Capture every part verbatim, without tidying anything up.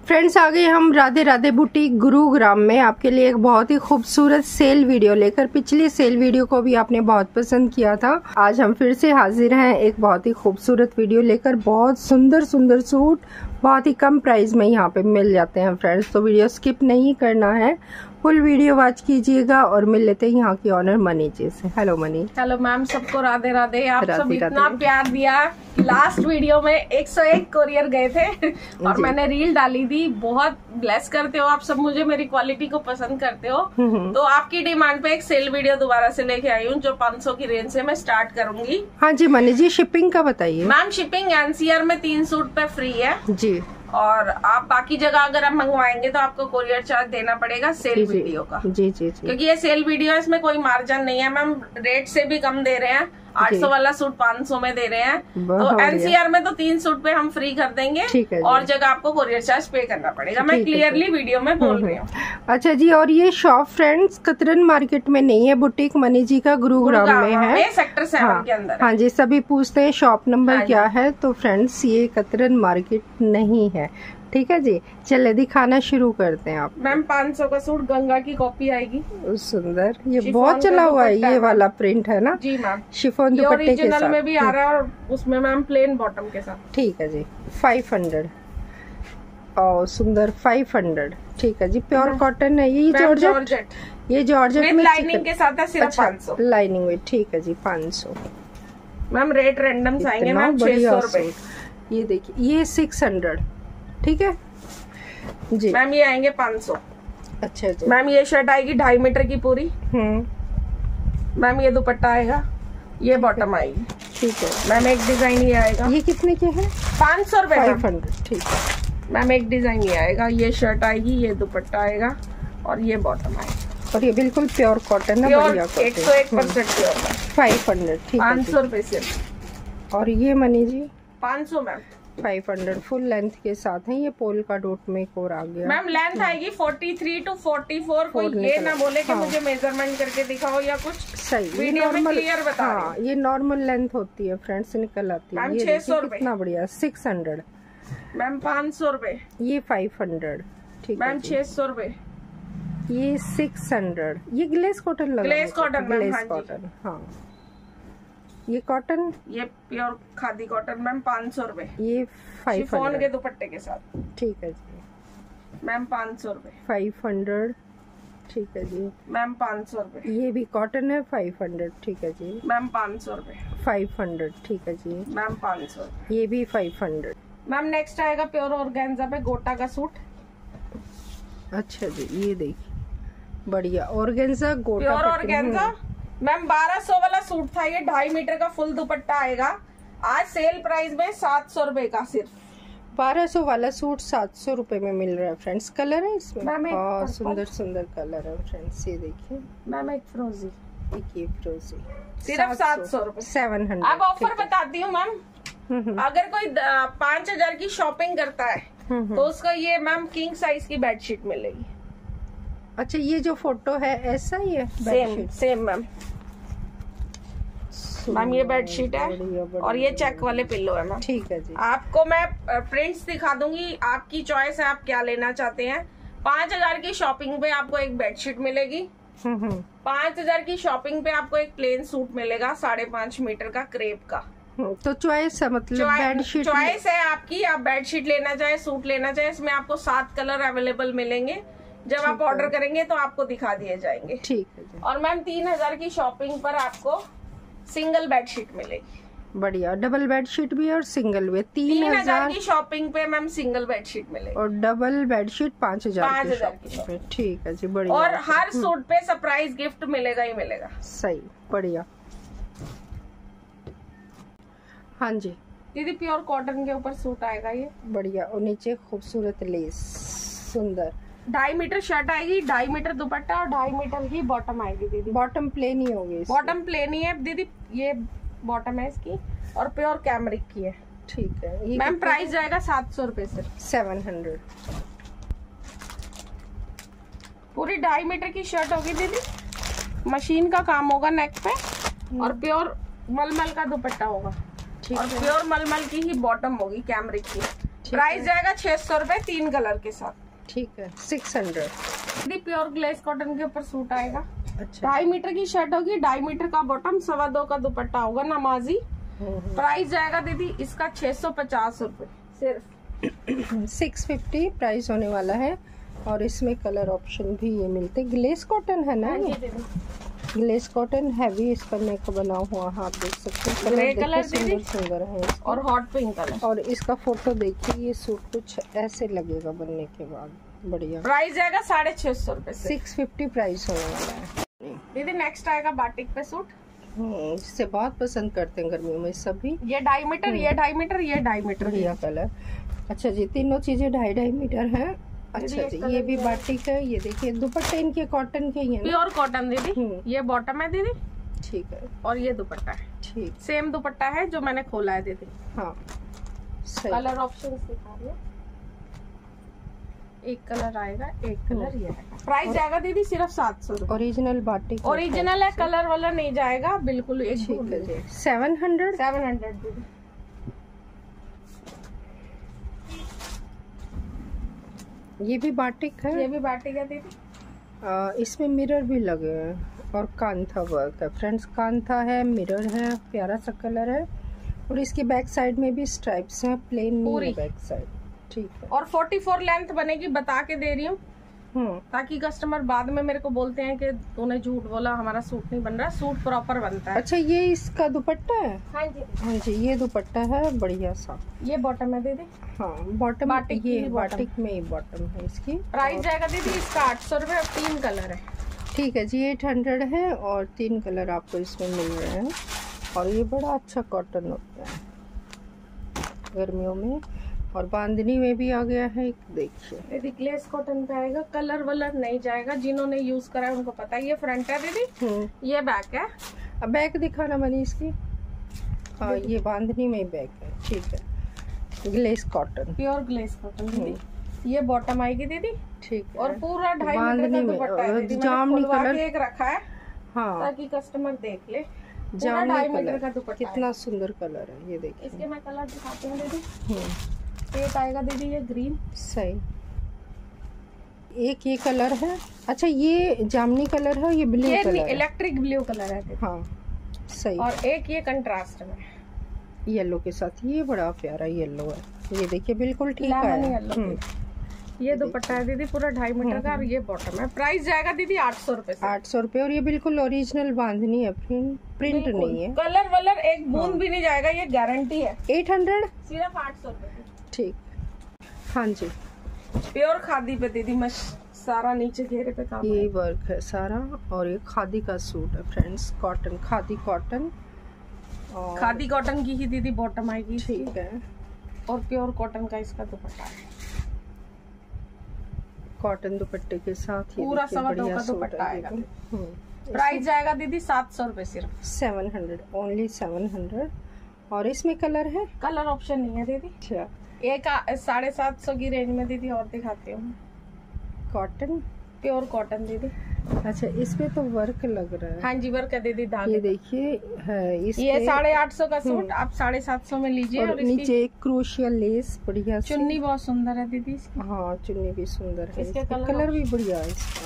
Friends आ गए हम Radhe Radhe boutique Gurugram में आपके लिए एक बहुत ही खूबसूरत सेल वीडियो लेकर। पिछली सेल वीडियो को भी आपने बहुत पसंद किया था। आज हम फिर से हाजिर हैं एक बहुत ही खूबसूरत वीडियो लेकर। बहुत सुंदर सुंदर सूट बहुत ही कम प्राइस में यहाँ पे मिल जाते हैं फ्रेंड्स, तो वीडियो स्किप नहीं करना है, फुल वीडियो वॉच कीजिएगा। और मिल लेते हैं यहाँ की ऑनर मनी जी से। Hello money. हेलो मैम, सबको राधे राधे। आप राधे सब राधे। इतना प्यार दिया। लास्ट वीडियो में एक सौ एक कोरियर गए थे और मैंने रील डाली थी। बहुत ब्लेस करते हो आप सब मुझे, मेरी क्वालिटी को पसंद करते हो, तो आपकी डिमांड पे एक सेल वीडियो दोबारा से लेके आई हूँ जो पाँच सौ की रेंज से मैं स्टार्ट करूंगी। हाँ जी मनी जी, शिपिंग का बताइए। मैम शिपिंग एनसीआर में तीन सूट पे फ्री है जी, और आप बाकी जगह अगर आप मंगवाएंगे तो आपको कोरियर चार्ज देना पड़ेगा सेल जी, वीडियो का। जी जी जी। क्योंकि ये सेल वीडियो है, इसमें कोई मार्जिन नहीं है मैम। रेट से भी कम दे रहे हैं, आठ सौ वाला सूट पाँच सौ में दे रहे हैं। तो एनसीआर में तो तीन सूट पे हम फ्री कर देंगे और जगह आपको कोरियर चार्ज पे करना पड़ेगा। मैं क्लियरली वीडियो में बोल रही हूँ। अच्छा जी, और ये शॉप फ्रेंड्स कतरन मार्केट में नहीं है, बुटीक मनी जी का गुरुग्राम में है, सेक्टर सेवन के अंदर। हाँ जी, सभी पूछते हैं शॉप नंबर क्या है, तो फ्रेंड्स ये कतरन मार्केट नहीं है। ठीक है जी, चले दिखाना शुरू करते हैं आप। मैम पाँच सौ का सूट गंगा की कॉपी आएगी। सुंदर, ये बहुत चला हुआ है, ये वाला प्रिंट है ना जी मैम। शिफॉन दुपट्टे के साथ में भी आ रहा है और उसमें मैम प्लेन बॉटम के साथ। ठीक है जी, फाइव हंड्रेड। और सुंदर फाइव हंड्रेड। ठीक है जी, प्योर कॉटन है ये। जॉर्जेट, ये जॉर्जेट में लाइनिंग के साथ है, सिर्फ पाँच सौ लाइनिंग में। ठीक है जी, पाँच सौ। मैम रेट रैंडम आएंगे मैम, छह सौ रुपए। ये देखिए, ये सिक्स हंड्रेड। ठीक है जी मैम, ये आएंगे पाँच सौ। अच्छा जी मैम, ये शर्ट आएगी ढाई मीटर की पूरी। हम्म मैम, ये दुपट्टा आएगा, ये बॉटम आएगी। ठीक है मैम, एक डिजाइन ये आएगा। ये कितने के हैं? पाँच सौ रुपए। Five hundred. ठीक है मैम, एक डिजाइन ये आएगा, ये शर्ट आएगी, ये दुपट्टा आएगा और ये बॉटम आएगा। और ये बिल्कुल प्योर कॉटन है, बढ़िया कॉटन, एक सौ एक परसेंट प्योर। Five hundred. ठीक है, पाँच सौ रुपए सिर्फ। और ये मनी जी पाँच सौ ma'am, five hundred full length के साथ है। ये पोल का डॉट में एक और आ गया। मैम लेंथ आएगी forty three to forty four. कोई ये ना बोले कि हाँ। मुझे मेजरमेंट करके दिखाओ या कुछ। सही, वीडियो में क्लियर बता। हाँ, ये नॉर्मल लेंथ होती है फ्रेंड्स, निकल आती है। ये छह सौ रुपए। कितना बढ़िया, सिक्स हंड्रेड। मैम पाँच सौ रुपए। ये फाइव हंड्रेड। ठीक है मैम, छह सौ रुपए। ये सिक्स हंड्रेड। ये ग्लेस कॉटन लगा, ग्लेस कॉटन। ग्लेस कॉटन, हाँ। ये कॉटन, ये प्योर खादी कॉटन मैम, पाँच सौ रुपए। ये फाइव शिफॉन के दुपट्टे के साथ। ठीक है जी मैम, पाँच सौ रुपए। Five hundred. ठीक है जी मैम, पाँच सौ रुपए। ये भी कॉटन है, फाइव हंड्रेड। ठीक है जी मैम, पाँच सौ रुपए। Five hundred. ठीक है जी मैम, पाँच सौ। ये भी फाइव हंड्रेड। मैम, नेक्स्ट आएगा प्योर ऑर्गेन्जा पे गोटा का सूट। अच्छा जी, ये देखिए बढ़िया ऑर्गेन्जा, गोटा प्योर ऑर्गेन्जा। मैम, बारह सौ वाला सूट था, ये ढाई मीटर का फुल दुपट्टा आएगा। आज सेल प्राइस में सात सौ रुपए का सिर्फ। बारह सौ वाला सूट सात सौ रुपए में मिल रहा है फ्रेंड्स। कलर है इसमें बहुत सुंदर सुंदर कलर है फ्रेंड्स। ये देखिए मैम, एक फ्रोजी, एक ये फ्रोजी, सिर्फ सात सौ रुपए, सेवन हंड्रेड। अब ऑफर बताती हूँ मैम। अगर कोई पाँच हजार की शॉपिंग करता है तो उसका ये मैम किंग साइज की बेडशीट मिलेगी। अच्छा, ये जो फोटो है ऐसा ही है? Same same ma'am. मैम, ये बेडशीट है और ये चेक वाले पिल्लो है मैम। ठीक है जी, आपको मैं प्रिंट्स दिखा दूंगी, आपकी चॉइस है आप क्या लेना चाहते हैं। पाँच हजार की शॉपिंग पे आपको एक बेडशीट मिलेगी। पाँच हजार की शॉपिंग पे आपको एक प्लेन सूट मिलेगा साढ़े पाँच मीटर का क्रेप का। तो चॉइस है, मतलब बेडशीट चॉइस है आपकी। आप बेडशीट लेना चाहे, सूट लेना चाहे, इसमें आपको सात कलर अवेलेबल मिलेंगे। जब आप ऑर्डर करेंगे तो आपको दिखा दिए जाएंगे। ठीक है। और मैम, तीन हजार की शॉपिंग पर आपको सिंगल बेडशीट मिलेगी। बढ़िया, डबल बेडशीट भी और सिंगल भी। तीन हजार की शॉपिंग पे मैम सिंगल बेडशीट मिलेगी और डबल बेडशीट पाँच हजार पाँच हजार की शॉपिंग। ठीक है जी, बढ़िया। और हर सूट पे सरप्राइज गिफ्ट मिलेगा ही मिलेगा। सही, बढ़िया। हाँ जी दीदी, प्योर कॉटन के ऊपर सूट आएगा ये, बढ़िया। और नीचे खूबसूरत लेस, सुंदर। ढाई मीटर शर्ट आएगी, ढाई मीटर दुपट्टा और ढाई मीटर ही बॉटम आएगी दीदी। बॉटम प्लेन ही होगी? बॉटम प्लेन ही है दीदी, ये बॉटम है इसकी और प्योर कैमरिक की है। ठीक है मैम, प्राइस जाएगा सात सौ रुपए से। Seven hundred. पूरी ढाई मीटर की शर्ट होगी दीदी, मशीन का काम होगा नेक पे और प्योर मलमल का दुपट्टा होगा और प्योर मलमल की ही बॉटम होगी कैमरिक की। प्राइस जाएगा छह सौ रूपये तीन कलर के साथ। ठीक है, six hundred. Pure glace cotton के ऊपर सूट आएगा। अच्छा, ढाई मीटर की शर्ट होगी, ढाई मीटर का बॉटम, सवा दो का दुपट्टा होगा नमाजी। प्राइस जाएगा दीदी इसका छह सौ पचास रूपये सिर्फ। सिक्स फिफ्टी प्राइस होने वाला है। और इसमें कलर ऑप्शन भी ये मिलते। ग्लेस कॉटन है ना ये? ग्लेस कॉटन हैवी इस पन्ने का बना हुआ है, आप देख सकते हैं। ग्रे कलर सुंदर सुंदर है और हॉट पिंक कलर। और इसका फोटो देखिए, ये सूट कुछ ऐसे लगेगा बनने के बाद, बढ़िया। प्राइस जाएगा साढ़े छह सौ रूपये सिक्स फिफ्टी प्राइस होने वाला है। दीदी नेक्स्ट आएगा बाटिक पे सूट, जिसे बहुत पसंद करते हैं गर्मियों में सभी। ये ढाई मीटर, ये ढाई मीटर, ये ढाई मीटर, बढ़िया कलर। अच्छा जी, तीनों चीजें ढाई ढाई मीटर है। अच्छा जी, ये भी बाटिक है। ये देखिए दुपट्टे इनके कॉटन के ही है, प्योर कॉटन दीदी। ये बॉटम है दीदी, ठीक है। और ये दुपट्टा है, ठीक सेम दुपट्टा है जो मैंने खोला है दीदी। हाँ, कलर ऑप्शन दिखा रही है। एक कलर आएगा, एक कलर ये है। प्राइस जाएगा दीदी सिर्फ सात सौ रूपये। ओरिजिनल बाटिक, ओरिजिनल है, कलर वाला नहीं जाएगा बिल्कुल। एक सेवन हंड्रेड सेवन हंड्रेड दीदी। ये भी बाटिक है, ये भी बाटिक है दीदी। आ, इसमें मिरर भी लगे हैं और कांथा वर्क है फ्रेंड्स। कांथा है, मिरर है, प्यारा सा कलर है। और इसकी बैक साइड में भी स्ट्राइप्स हैं, प्लेन नहीं है बैक साइड, ठीक है। और चौवालीस लेंथ बनेगी, बता के दे रही हूँ ताकि कस्टमर बाद में मेरे को बोलते हैं कि तूने झूठ बोला, हमारा सूट नहीं बन रहा। सूट प्रॉपर बनता है। अच्छा, ये इसका दुपट्टा है? हाँ जी, हाँ जी, ये दुपट्टा है बढ़िया सा। ये बॉटम है दीदी। हाँ, बॉटम बाटिक, ये बाटिक में ही बॉटम है इसकी। प्राइस जाएगा दीदी इसका आठ सौ रूपये और तीन कलर है। ठीक है जी, एट हंड्रेड है और तीन कलर आपको इसमें मिल रहे हैं। और ये बड़ा अच्छा कॉटन होता है गर्मियों में। और बांधनी में भी आ गया है, देखिए। दीदी ग्लेस कॉटन का आएगा, कलर वलर नहीं जाएगा। जिन्होंने यूज करा है उनको पता है। ये फ्रंट है दीदी, ये बैक है। अब बैक दिखाना मनी इसकी। हाँ, ये बांधनी में बैक है, ठीक है। Glace cotton, pure glace cotton दीदी। ये बॉटम आएगी दीदी, ठीक है। और पूरा ढाई मीटर का दुपट्टा है दीदी। जामनी कलर एक रखा है, हाँ, ताकि कस्टमर देख ले। जामनी मीटर का दुपट्टा, कितना सुंदर कलर है ये देखिए। इसके मैं कलर दिखाती हूँ दीदी। एक आएगा दीदी ये ग्रीन, सही। एक ये कलर है। अच्छा, ये जामनी कलर है, ये ब्लू कलर है, इलेक्ट्रिक ब्लू कलर है। हाँ, सही। और एक ये कंट्रास्ट में येलो के साथ, ये बड़ा प्यारा येलो है। ये देखिए बिल्कुल ठीक है। ये दुपट्टा है दीदी पूरा ढाई मीटर का और ये बॉटम है। प्राइस जाएगा दीदी आठ सौ रूपये आठ सौ रूपये। और ये बिल्कुल ओरिजिनल बांधनी है, प्रिंट प्रिंट नहीं है। कलर वलर एक बूंद भी नहीं जाएगा, ये गारंटी है। एट हंड्रेड सिर्फ आठ सौ रूपये, ठीक। हाँ जी, प्योर खादी पे दीदी। मैं सारा नीचे घेरे पे काम, ये वर्क है सारा। और ये खादी का सूट है फ्रेंड्स, कॉटन, खादी कॉटन। और खादी कॉटन की ही दीदी बॉटम आएगी, ठीक है। और प्योर कॉटन का इसका दुपट्टा है, कॉटन दुपट्टे के साथ पूरा सवा दो का दुपट्टा आएगा। प्राइस जाएगा दीदी सात सौ रूपये सिर्फ। Seven hundred only seven hundred. और इसमें कलर है? कलर ऑप्शन नहीं है दीदी। अच्छा, एक साढ़े सात सौ की रेंज में दीदी और दिखाती हूँ। कॉटन, प्योर कॉटन दीदी। अच्छा, इसमें तो वर्क लग रहा है। हाँ जी, वर्क है दीदी। धागे ये देखिए है, ये साढ़े आठ सौ का सूट आप साढ़े सात सौ में लीजिए। और नीचे एक क्रोशियल लेस बढ़िया, चुन्नी बहुत सुंदर है दीदी। हाँ, चुन्नी भी सुंदर है, इसके कलर, कलर भी बढ़िया है इसका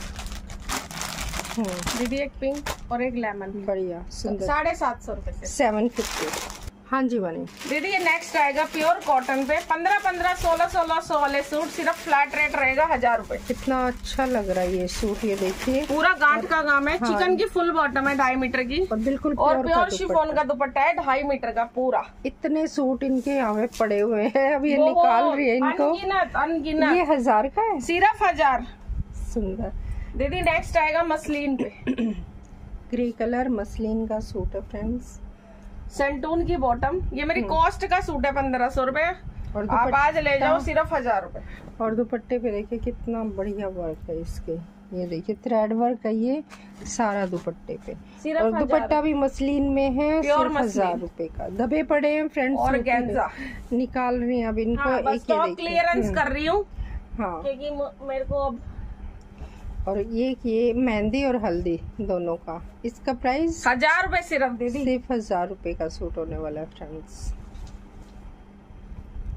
दीदी। एक पिंक और एक लेमन, बढ़िया सुंदर। साढ़े सात सौ रूपये से सेवन फिफ्टी। हाँ जी बनी दीदी। ये नेक्स्ट आएगा प्योर कॉटन पे पंद्रह पंद्रह सोलह सोलह सौ वाले सूट, सिर्फ फ्लैट रेट रहेगा हजार रूपए। कितना अच्छा लग रहा है ये सूट, ये देखिए पूरा गांठ का काम है। हाँ, चिकन की फुल बॉटम है ढाई मीटर की और बिल्कुल और प्योर शिफॉन का दुपट्टा है ढाई मीटर का पूरा। इतने सूट इनके यहाँ पड़े हुए हैं, अब ये निकाल रही है इनको। अनगिनत अनगिनत। ये हजार का है, सिर्फ हजार। सुंदर दीदी। नेक्स्ट आएगा मसलिन पे ग्रे कलर मसलिन का सूट है फ्रेंड्स, सेंटून की बॉटम। ये मेरी कॉस्ट का सूट है पंद्रह सौ रूपये, और आप आज ले जाओ सिर्फ हजार रूपए। और दुपट्टे पे देखिए कितना बढ़िया वर्क है इसके, ये देखिए थ्रेड वर्क है ये सारा दुपट्टे पे। और दुपट्टा भी मसलिन में है, सिर्फ हजार रूपए का। दबे पड़े हैं फ्रेंड्स, और गेंजा निकाल रही हैं अब इनको। हाँ, एक ये क्लियरेंस कर रही हूँ, हाँ, क्योंकि मेरे को अब। और ये ये मेहंदी और हल्दी दोनों का, इसका प्राइस हजार रुपए सिर्फ दीदी। सिर्फ हजार रुपए का सूट होने वाला है फ्रेंड्स।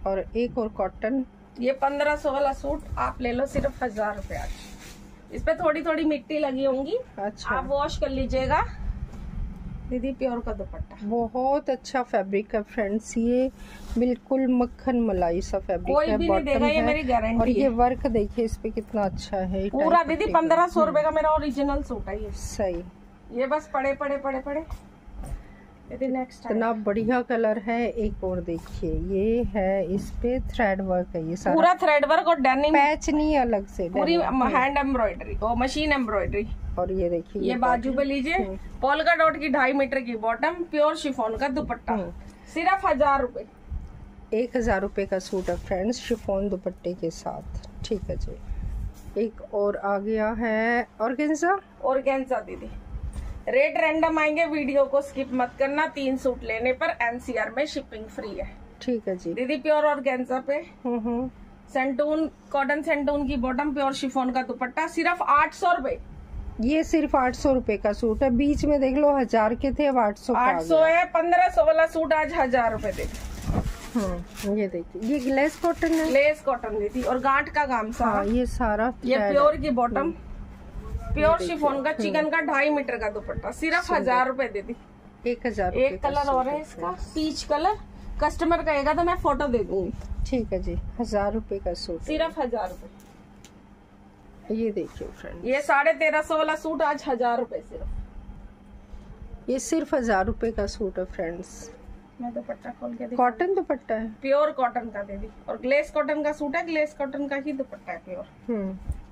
और एक और कॉटन। ये पंद्रह सौ वाला सूट आप ले लो सिर्फ हजार रुपए आज। इस पे थोड़ी थोड़ी मिट्टी लगी होंगी, अच्छा आप वॉश कर लीजिएगा। दीदी प्योर का दुपट्टा, बहुत अच्छा फैब्रिक है फ्रेंड्स, ये बिल्कुल मक्खन मलाई सा फैब्रिक कोई है, भी नहीं देगा, ये मेरी गारंटी और है। ये वर्क देखिए इस पे कितना अच्छा है पूरा दीदी पंद्रह सौ रुपए का मेरा ओरिजिनल सूट है ये। सही, ये बस पड़े पड़े पड़े पड़े। दीदी नेक्स्ट इतना बढ़िया कलर है। एक और देखिए, ये है इस पे थ्रेड वर्क है, ये सारा पूरा थ्रेड वर्क और डेनिम, पैच नहीं अलग से, पूरी हैंड एम्ब्रॉयडरी और मशीन एम्ब्रॉयडरी। और ये देखिए ये बाजू पे लीजिए, पोल्का डॉट की ढाई मीटर की बॉटम, प्योर शिफॉन का दुपट्टा, सिर्फ हजार रुपए। एक हजार रुपए का सूट है फ्रेंड्स, शिफॉन दुपट्टे के साथ। ठीक है जी, एक और आ गया है ऑर्गेन्जा। ऑर्गेन्जा दीदी रेट रैंडम आएंगे, वीडियो को स्किप मत करना। तीन सूट लेने पर एनसीआर में शिपिंग फ्री है। ठीक है जी। दीदी प्योर ऑर्गेन्जा पे सेंटून कॉटन सेंटून की बॉटम, प्योर शिफॉन का दुपट्टा, सिर्फ आठ सौ रुपए। ये सिर्फ आठ सौ रुपए का सूट है, बीच में देख लो हजार के थे, अब आठ सौ आठ सौ है। पंद्रह सौ वाला सूट आज हजार रुपए दे। हम्म, ये देखिए, ये ग्लेस कॉटन है, लेस कॉटन दीदी और गांठ का काम सा। हाँ, ये सारा ये प्योर की बॉटम, प्योर शिफॉन का चिकन का ढाई मीटर का दुपट्टा, सिर्फ हजार रुपए दीदी। एक हजार। एक कलर और है इसका, पीच कलर। कस्टमर कहेगा तो मैं फोटो दे दूंगी। ठीक है जी, हजार रुपए का सूट, सिर्फ हजार रुपए। ये देखिए फ्रेंड, ये साढ़े तेरह सौ वाला सूट आज हजार रुपए सिर्फ। ये सिर्फ हजार रुपए का सूट है फ्रेंड्स। मैं दुपट्टा खोल के कॉटन दुपट्टा है, प्योर कॉटन का दीदी, और ग्लेस कॉटन का सूट है, ग्लेस कॉटन का ही दुपट्टा है प्योर। हम्म,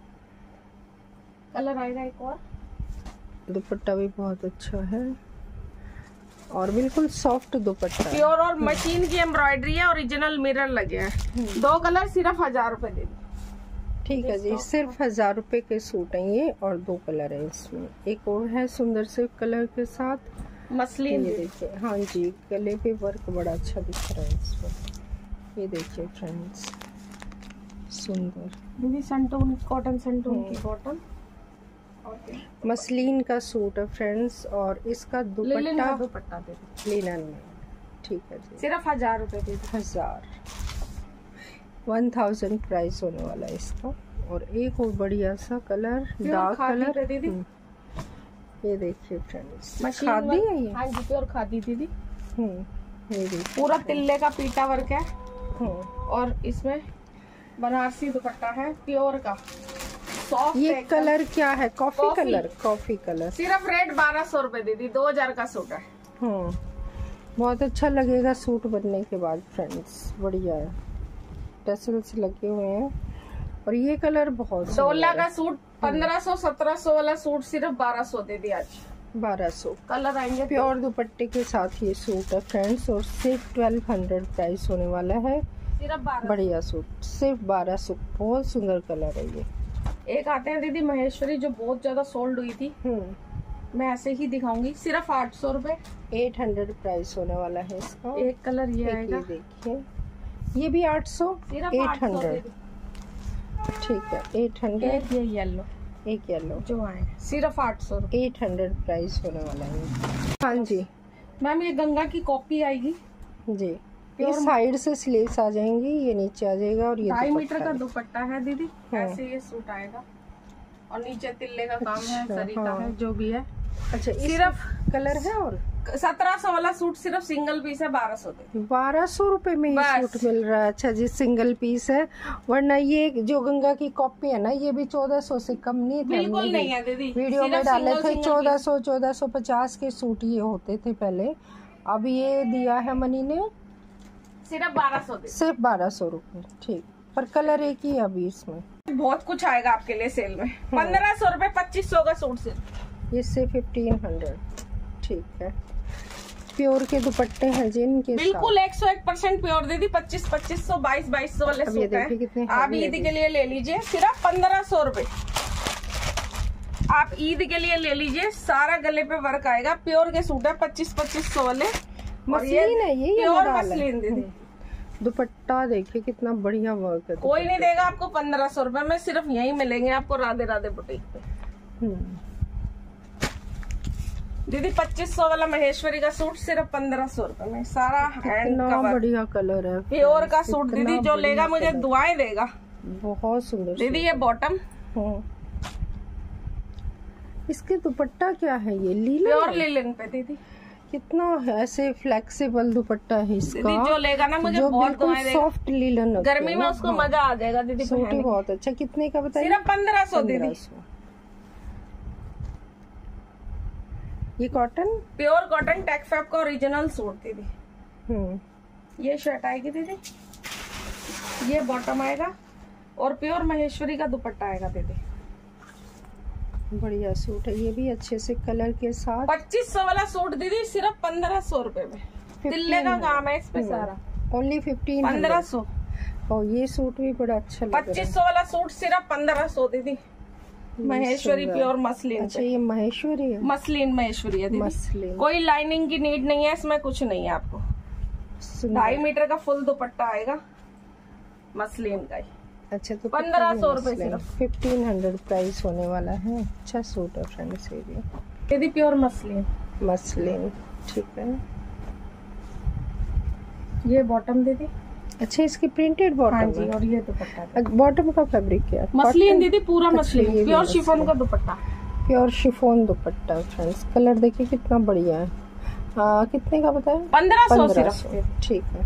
कलर आएगा एक और। दुपट्टा भी बहुत अच्छा है और बिल्कुल सॉफ्ट दुपट्टा, प्योर और मशीन की एम्ब्रॉयडरी है, ओरिजिनल मिरर लगे हैं। दो कलर सिर्फ हजार रुपए दे दी। ठीक है जी, सिर्फ हजार रुपए के सूट हैं ये, और दो कलर है इसमें। एक और है सुंदर से कलर के साथ मसलिन, ये देखिए। हाँ जी, गले पे वर्क बड़ा अच्छा दिख रहा है इसमें। ये देखिए फ्रेंड्स, सुंदर दीदी संटून कॉटन, संटून की कॉटन मसलिन का सूट है फ्रेंड्स, और इसका दुपट्टा दुपट्टा दे दी लिनन में। ठीक है जी, सिर्फ हजार रुपए दे दी। हजार वन थाउजेंड प्राइस होने वाला है इसका। और एक और बढ़िया सा कलर, डार्क कलर दीदी। ये देखिए फ्रेंड्स, खादी है ये। हाँ जी, प्योर खादी दीदी। हम्म, ये देखिए पूरा तिल्ले का पीटा वर्क है, हम्म, और इसमें बनारसी दुपट्टा है प्योर का, सॉफ्ट। ये कलर क्या है? Coffee colour, coffee colour. सिर्फ रेट बारह सौ रुपए दीदी, दो हजार का सूट है। हम्म, बहुत अच्छा लगेगा सूट बनने के बाद फ्रेंड्स, बढ़िया है, टसल्स लगे हुए हैं। और ये कलर बहुत डोला का सूट पंद्रह सौ सत्रह सौ वाला सूट सिर्फ बारह सौ दे दी आज। बारह सौ कलर आएंगे प्योर दुपट्टे के साथ ये सूट है फ्रेंड्स, और सिर्फ ट्वेल्व हंड्रेड प्राइस होने वाला है। सिर्फ बारह। बढ़िया सूट, सिर्फ बारह सौ। बहुत सुंदर कलर है ये। एक आते हैं दीदी महेश्वरी, जो बहुत ज्यादा सोल्ड हुई थी, मैं ऐसे ही दिखाऊंगी, सिर्फ आठ सौ रूपये। एट हंड्रेड प्राइस होने वाला है इसका। एक कलर ये आएगा, देखिए, ये भी आठ सौ, एट हंड्रेड। ठीक है, एट हंड्रेड। ये येलो, एक येलो जो आए सिर्फ आठ सौ रूपये। एट हंड्रेड प्राइस होने वाला है। हाँ जी मैम, ये गंगा की कॉपी आएगी जी, ये साइड से स्लीव्स आ जाएंगी, ये नीचे आ जाएगा, और ये ढाई मीटर का दुपट्टा है दीदी। ऐसे ये सूट आएगा, और नीचे तिल्ले का काम है, सरी का है, जो भी है। अच्छा, सिर्फ कलर है। और सत्रह सौ वाला सूट सिर्फ सिंगल पीस है, बारह सौ दे। बारह सौ रूपये में ये सूट मिल रहा है। अच्छा जी, सिंगल पीस है, वरना ये जो गंगा की कॉपी है ना, ये भी चौदह सौ से कम नहीं थे। बिल्कुल नहीं है दीदी, वीडियो में डाले थे चौदह सौ चौदह सौ पचास के सूट ये होते थे पहले। अब ये दिया है मनी ने सिर्फ बारह सौ, सिर्फ बारह सौ रूपये। ठीक, पर कलर एक ही है अभी इसमें। बहुत कुछ आएगा आपके लिए सेल में। पंद्रह सौ रूपये पच्चीस सौ का सूट सिर्फ, इससे फिफ्टीन हंड्रेड। ठीक है, प्योर के दुपट्टे हैं जिनके बिल्कुल एक सौ एक परसेंट प्योर दीदी। पच्चीस पच्चीस सौ बाईस बाईस सौ वाले सूट है। आप ईद के लिए ले लीजिए, सिर्फ पंद्रह सौ रूपये। आप ईद के लिए ले लीजिए, सारा गले पे वर्क आएगा, प्योर के सूट है, पच्चीस पच्चीस सौ वाले। मसलिन है ये, प्योर मसलिन दीदी। दुपट्टा देखिए कितना बढ़िया वर्क है। कोई नहीं देगा आपको पंद्रह सौ रूपये में, सिर्फ यही मिलेंगे आपको राधे राधे बुटीक पे। दीदी पच्चीस सौ वाला महेश्वरी का सूट सिर्फ पंद्रह सौ रूपये में, सारा हैंड कवर, बढ़िया कलर है, प्योर का सूट दीदी। जो लेगा मुझे दुआएं देगा। बहुत सुंदर दीदी ये बॉटम, इसके दुपट्टा क्या है? ये लीलन, प्योर लीलन पे दीदी। कितना ऐसे फ्लेक्सिबल दुपट्टा है इसका। दीदी जो लेगा ना मुझे बहुत दुआएं देगा। सॉफ्ट लीलन, गर्मी में उसको मजा आ जाएगा दीदी। सूट ही बहुत अच्छा। कितने का बताइए? सिर्फ पंद्रह सौ दीदी। ये कॉटन, प्योर कॉटन टेक्सफैब का ओरिजिनल सूट दीदी। हम्म ये शर्ट आएगी दीदी, ये बॉटम आएगा और प्योर महेश्वरी का दुपट्टा आएगा दीदी। बढ़िया सूट है ये भी, अच्छे से कलर के साथ। पच्चीस सौ वाला सूट दीदी सिर्फ पंद्रह सौ रूपये में, तिल्ले का काम है इस पे सारा। ओनली फिफ्टीन पंद्रह सौ। और ये सूट भी बड़ा अच्छा लग रहा है। पच्चीस सौ वाला सूट सिर्फ पंद्रह सौ दीदी। Maheshwari pure muslin. अच्छा ये महेश्वरी है, मसलिन महेश्वरी है दीदी। मसलिन, कोई लाइनिंग की नीड नहीं है इसमें, कुछ नहीं है आपको। ढाई मीटर का फुल दुपट्टा आएगा मसलिन का ही। अच्छा तो पंद्रह सौ रूपये सिर्फ, फिफ्टीन हंड्रेड प्राइस होने वाला है। अच्छा सूट है फ्रेंड्स ये भी दीदी, प्योर मसलिन। मसलिन ठीक है। ये बॉटम दीदी। अच्छा इसकी प्रिंटेड बॉटम। हाँ जी, और ये दुपट्टा। बॉटम का फैब्रिक क्या है? मसलिन दीदी, पूरा मसलिन, प्योर शिफॉन का dupatta. Pure chiffon dupatta friends. Colour देखिए कितना बढ़िया है। आ, कितने का बताया? पंद्रह सौ सिर्फ। ठीक है।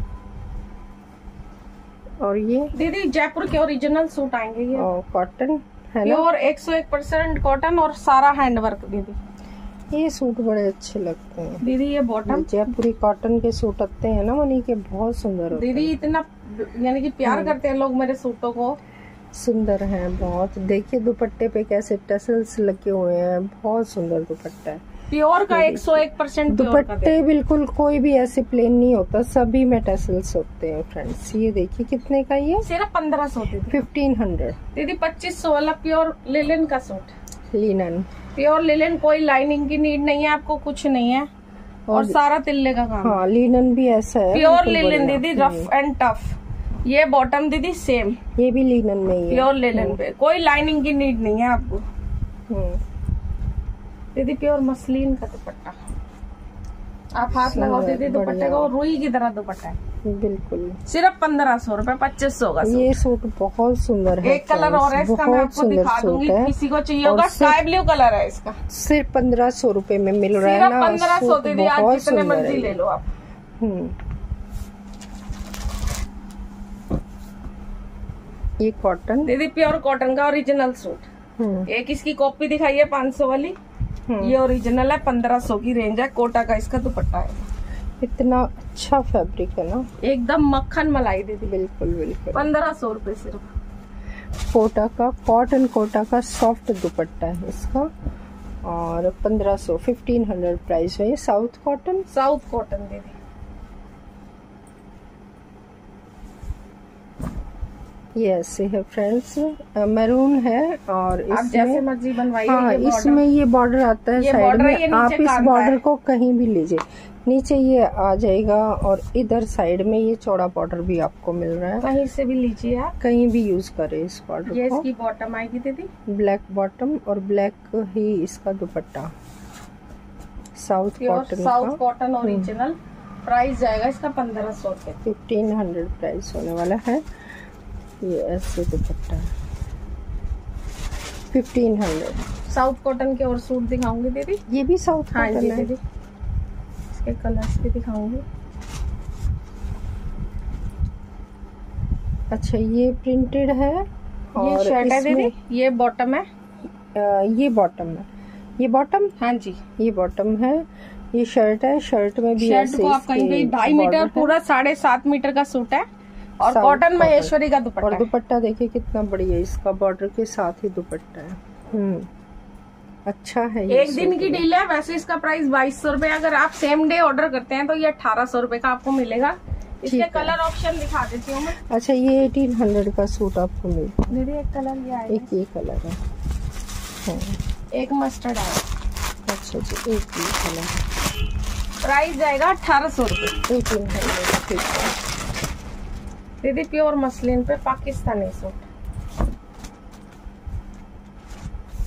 और ये दीदी जयपुर के ओरिजिनल सूट आएंगे ये, और कॉटन है ना, प्योर एक सौ एक परसेंट कॉटन और सारा हैंडवर्क दीदी। ये सूट बड़े अच्छे लगते हैं दीदी। ये बॉटम, जयपुरी कॉटन के सूट आते हैं ना मनी के, बहुत सुंदर होते दीदी। इतना यानी कि प्यार करते हैं लोग मेरे सूटों को। सुंदर है बहुत। देखिए दुपट्टे पे कैसे टसल्स लगे हुए हैं, बहुत सुंदर दुपट्टा है। प्योर का एक सौ एक परसेंट दुपट्टे बिल्कुल कोई भी ऐसे प्लेन नहीं होता, सभी में टसल्स होते हैं फ्रेंड्स। ये देखिए कितने का? ये सिर्फ पंद्रह सौ दीदी। फिफ्टीन हंड्रेड दीदी। पच्चीस सौ वाला प्योर लिनन का सूट, लिनन, प्योर लिनन। कोई लाइनिंग की नीड नहीं है आपको, कुछ नहीं है, और, और सारा तिल्ले का काम। हाँ लिनन भी ऐसा है, प्योर लिनन दीदी, रफ एंड टफ। ये बॉटम दीदी सेम, ये भी लिनन में ही है, प्योर लिनन पे। कोई लाइनिंग की नीड नहीं है आपको दीदी। प्योर मसलिन का दुपट्टा, आप हाथ लगाओ दीदी दुपट्टे को, रुई की तरह दुपट्टा है बिल्कुल। सिर्फ पंद्रह सौ रूपये, पच्चीस सौ का। ये सूट बहुत सुंदर है। एक कलर और है इसका, मैं आपको दिखा दूंगी, किसी को चाहिए होगा। स्काई ब्लू कलर है इसका, सिर्फ पंद्रह सौ रूपये में मिल रहा है ना। पंद्रह सौ दीदी, आज जितने मर्जी ले लो आप। ये कॉटन दीदी, प्योर कॉटन का ओरिजिनल सूट। एक इसकी कॉपी दिखाई है पाँच सौ वाली, ये ओरिजिनल है। पंद्रह सौ की रेंज है। कोटा का इसका दुपट्टा है। इतना अच्छा फैब्रिक है ना, एकदम मक्खन मलाई दीदी। बिल्कुल बिल्कुल। पंद्रह सौ रूपये सिर्फ। कोटा का, कॉटन कोटा का सॉफ्ट दुपट्टा है इसका, और पंद्रह सौ, फिफ्टीन हंड्रेड प्राइस है। ये साउथ कॉटन, साउथ कॉटन दीदी। ये ऐसे है फ्रेंड्स, मैरून है, और आप इसमें जैसे मर्जी बनवाइए। हाँ, इसमें ये बॉर्डर आता है साइड में, आप इस बॉर्डर को कहीं भी लीजिए, नीचे ये आ जाएगा, और इधर साइड में ये चौड़ा बॉर्डर भी आपको मिल रहा है, कहीं से भी लीजिए आप, कहीं भी यूज करें इस बॉर्डर को। ये इसकी बॉटम आएगी दीदी, ब्लैक बॉटम और ब्लैक ही इसका dupatta. South cotton, south cotton original. Price जाएगा इसका पंद्रह सौ रूपये, फिफ्टीन हंड्रेड प्राइस होने वाला है। ये ऐसे dupatta fifteen hundred. South cotton के और सूट दिखाऊंगी दीदी। ये भी साउथ हाँ कॉटन है दीदी, इसके कलर्स भी दिखाऊंगी। अच्छा ये प्रिंटेड है, और ये शर्ट है दीदी, ये बॉटम है। आ, ये बॉटम है, ये बॉटम, हाँ जी ये बॉटम है। ये शर्ट है, शर्ट में भी शर्ट को आप कहीं भी ढाई मीटर पूरा साढ़े सात मीटर का सूट है, और कॉटन महेश्वरी का दुपट्टा। और दुपट्टा देखिए कितना बढ़िया, इसका बॉर्डर के साथ ही दुपट्टा है। हम्म अच्छा है। ये एक दिन की डील है, वैसे इसका प्राइस बाईस सौ रूपये। अगर आप सेम डे ऑर्डर करते हैं तो ये अठारह सौ रूपये का आपको मिलेगा। इसके कलर ऑप्शन दिखा देती हूँ मैं। अच्छा ये एटीन हंड्रेड का सूट आपको मिलेगा दीदी। एक कलर ये आएगा, एक ये कलर है, एक मस्टर्ड आएगा। अच्छा जी, एक ये कलर। प्राइस जाएगा अठारह सौ रूपये, एटीन हंड्रेड। ठीक है दीदी। प्योर मसलिन पे पाकिस्तानी सूट,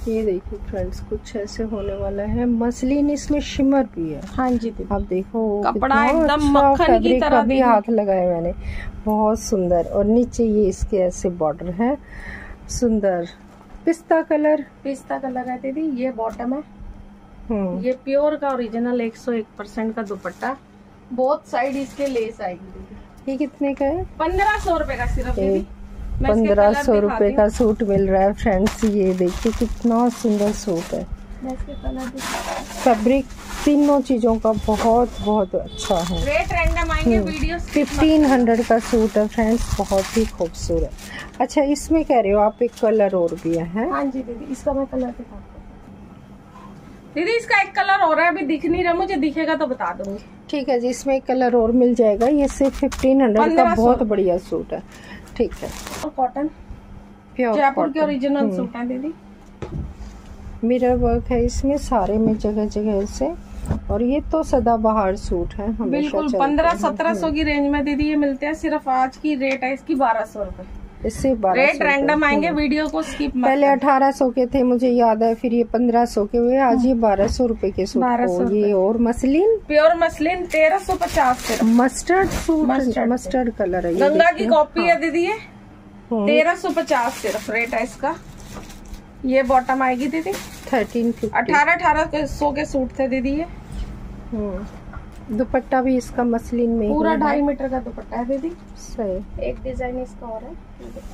ये देखिए फ्रेंड्स, कुछ ऐसे होने वाला है। मसलिन इसमें शिमर भी है। हाँ जी दीदी, आप देखो कपड़ा एकदम अच्छा मक्खन की तरह भी हाथ लगाए मैंने, बहुत सुंदर। और नीचे ये इसके ऐसे बॉर्डर है, सुंदर पिस्ता कलर। पिस्ता कलर है दीदी। ये बॉटम है, ये प्योर का ओरिजिनल एक सौ एक परसेंट का दुपट्टा, बहुत साइड इसके लेस आएगी दीदी। ये कितने का है? पंद्रह सौ रुपए का सिर्फ दीदी। पंद्रह सौ रुपए का सूट मिल रहा है फ्रेंड्स। ये देखिए कितना सुंदर सूट है। फैब्रिक तीनों चीजों का बहुत बहुत अच्छा है। रेट रैंडम आएंगे, वीडियो फिफ्टीन हंड्रेड का सूट है फ्रेंड्स, बहुत ही खूबसूरत। अच्छा, इसमें कह रहे हो आप एक कलर और भी है? हाँ जी दीदी, इसका मैं कलर दिखाती हूँ दीदी। इसका एक कलर हो रहा है, अभी दिख नहीं रहा मुझे, दिखेगा तो बता दूंगी। ठीक है जी, इसमें एक कलर और मिल जाएगा। ये सिर्फ फिफ्टीन हंड्रेड का बहुत बढ़िया सूट है। ठीक है, और कॉटन प्योर जयपुर के ओरिजिनल सूट है दीदी। मिरर वर्क है इसमें सारे में जगह जगह से। और ये तो सदाबहार सूट है, बिल्कुल पंद्रह सत्रह सौ की रेंज में दीदी ये मिलते हैं। सिर्फ आज की रेट है इसकी बारह सौ रूपये। इससे रेट रैंडम आएंगे, वीडियो को स्किप मत। पहले अठारह सौ के थे मुझे याद है, फिर ये पंद्रह सौ के हुए, आज ये बारह सौ रूपये के सूट। ये और मसलिन, प्योर मसलिन तेरह सौ पचास। मस्टर्ड सूट, मस्टर्ड कलर है, गंगा की कॉपी है दीदी। ये तेरह सौ पचास सिर्फ रेट है इसका। ये बॉटम आएगी दीदी थर्टीन अठारह अठारह सौ के सूट थे दीदी ये। दुपट्टा भी इसका मसलिन में पूरा ढाई मीटर का दुपट्टा है दीदी। सही। एक डिजाइन इसका और है,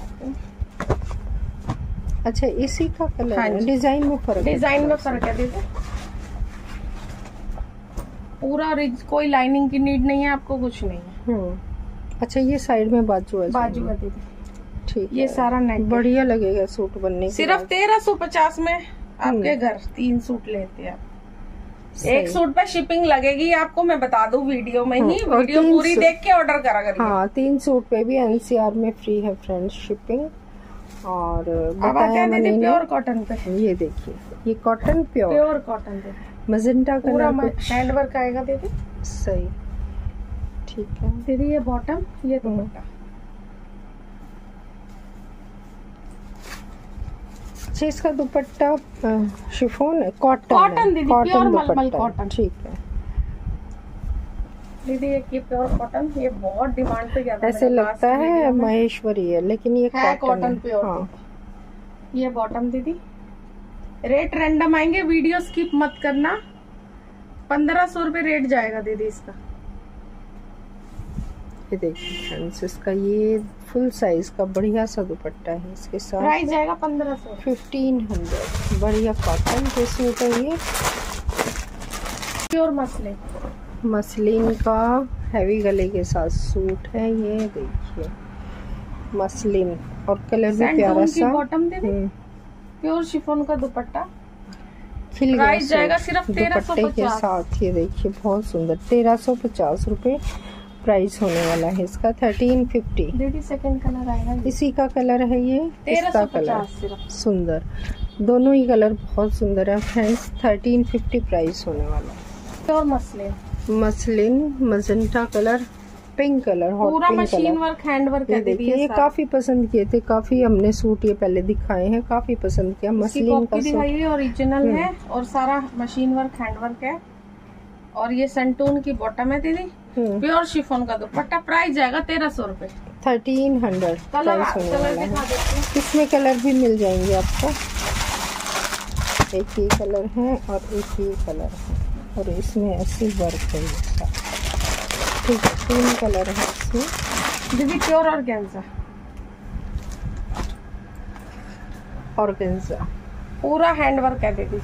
अच्छा इसी का कलर है, डिजाइन में फर्क डिजाइन में फर्क है दीदी। पूरा कोई लाइनिंग की नीड नहीं है आपको, कुछ नहीं है। अच्छा, ये साइड में बाजू है? बाजू है दीदी। ठीक, ये सारा नेक बढ़िया लगेगा सूट बनने। सिर्फ तेरह सौ पचास में आपके घर तीन सूट लेते हैं। एक सूट पे शिपिंग लगेगी आपको, मैं बता दूं वीडियो में ही। वीडियो पूरी देख के ऑर्डर करा करिए। हाँ, तीन सूट पे भी एनसीआर में फ्री है फ्रेंड्स शिपिंग। और बताया मैंने प्योर कॉटन पे। ये देखिए, ये कॉटन प्योर प्योर कॉटन पे मजेंटा कलर, हैंड वर्क आएगा दीदी। सही, ठीक है दीदी। ये बॉटम, ये दुपट्टा। अच्छा, इसका दुपट्टा शिफॉन है, कॉटन कॉटन दीदी, प्योर मलमल कॉटन। ठीक है दीदी, ये प्योर कॉटन। ये बहुत डिमांड पे ज्यादा ऐसे लगता है महेश्वरी है, लेकिन ये है कॉटन प्योर। हाँ। ये बॉटम दीदी। रेट रैंडम आएंगे, वीडियो स्किप मत करना। पंद्रह सौ रूपये रेट जाएगा दीदी इसका। ये देखिए फ्रेंड्स, इसका ये फुल साइज का बढ़िया सा दुपट्टा है, इसके साथ प्राइस जाएगा पंद्रह सौ फिफ्टीन हंड्रेड। बढ़िया कॉटन के सूट है ये, प्योर मसलिन मसलिन का हैवी गले के साथ सूट है। ये देखिए मसलिन, और कलर भी प्यारा सा। बॉटम दे प्योर शिफॉन का दुपट्टा, खिल प्राइस जाएगा सिर्फ तेरह सौ पचास के साथ। ये देखिए बहुत सुंदर, तेरह सौ पचास रूपए प्राइस होने वाला है इसका। Thirteen fifty. दीदी सेकंड कलर आएगा, इसी का कलर है ये, इसका कलर सुंदर। दोनों ही कलर बहुत सुंदर है फ्रेंड्स। थर्टीन फिफ्टी प्राइस होने वाला है। Pure muslin muslin magenta colour, pink colour, hot पूरा pink machine colour. Work hand work है। देखिए ये काफी पसंद किए थे, काफी हमने सूट ये पहले दिखाए हैं, काफी पसंद किया। मसलिन का सूट ओरिजिनल है और सारा मशीन वर्क हैंड वर्क है। और ये संटून की बॉटम है दीदी, प्योर शिफॉन का दुपट्टा। प्राइस जाएगा तेरह सौ रूपये। थर्टीन हंड्रेड प्राइस होने वाला है। इसमें कलर भी मिल जाएंगे आपको, एक ही कलर है और एक ही कलर है, और इसमें ऐसी वर्क है इसका। ठीक है, तीन कलर है इसमें दीदी। प्योर ऑर्गेन्जा, ऑर्गेन्जा पूरा हैंड वर्क है दीदी।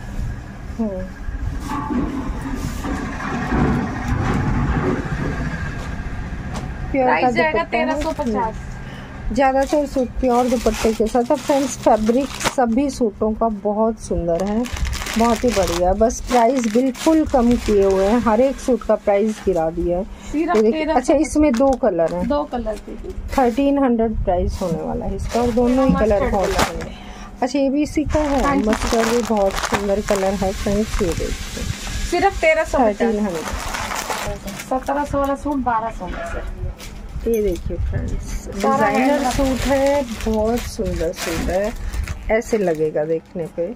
प्योर जाएगा तेरह सौ पचास। ज्यादातर सूट प्योर दुपट्टे के साथ। अब फ्रेंड्स फैब्रिक सभी सूटों का बहुत सुंदर है, बहुत ही बढ़िया। बस प्राइस बिल्कुल कम किए हुए हैं, हर एक सूट का प्राइस गिरा दिया है। अच्छा, इसमें दो कलर हैं, दो कलर थर्टीन हंड्रेड प्राइस होने वाला है इसका, और दोनों ही कलर बहुत सुंदर। अच्छा, ये भी इसी का है, मस्टर्ड भी बहुत सुंदर कलर है फ्रेंड्स। ये देखिए सिर्फ तेरह सौ थर्टीन हंड्रेड सत्रह सौ वाला सूट बारह सौ में। ये देखिए फ्रेंड्स, डिजाइनर सूट है, बहुत सुंदर सूट है, ऐसे लगेगा देखने पे।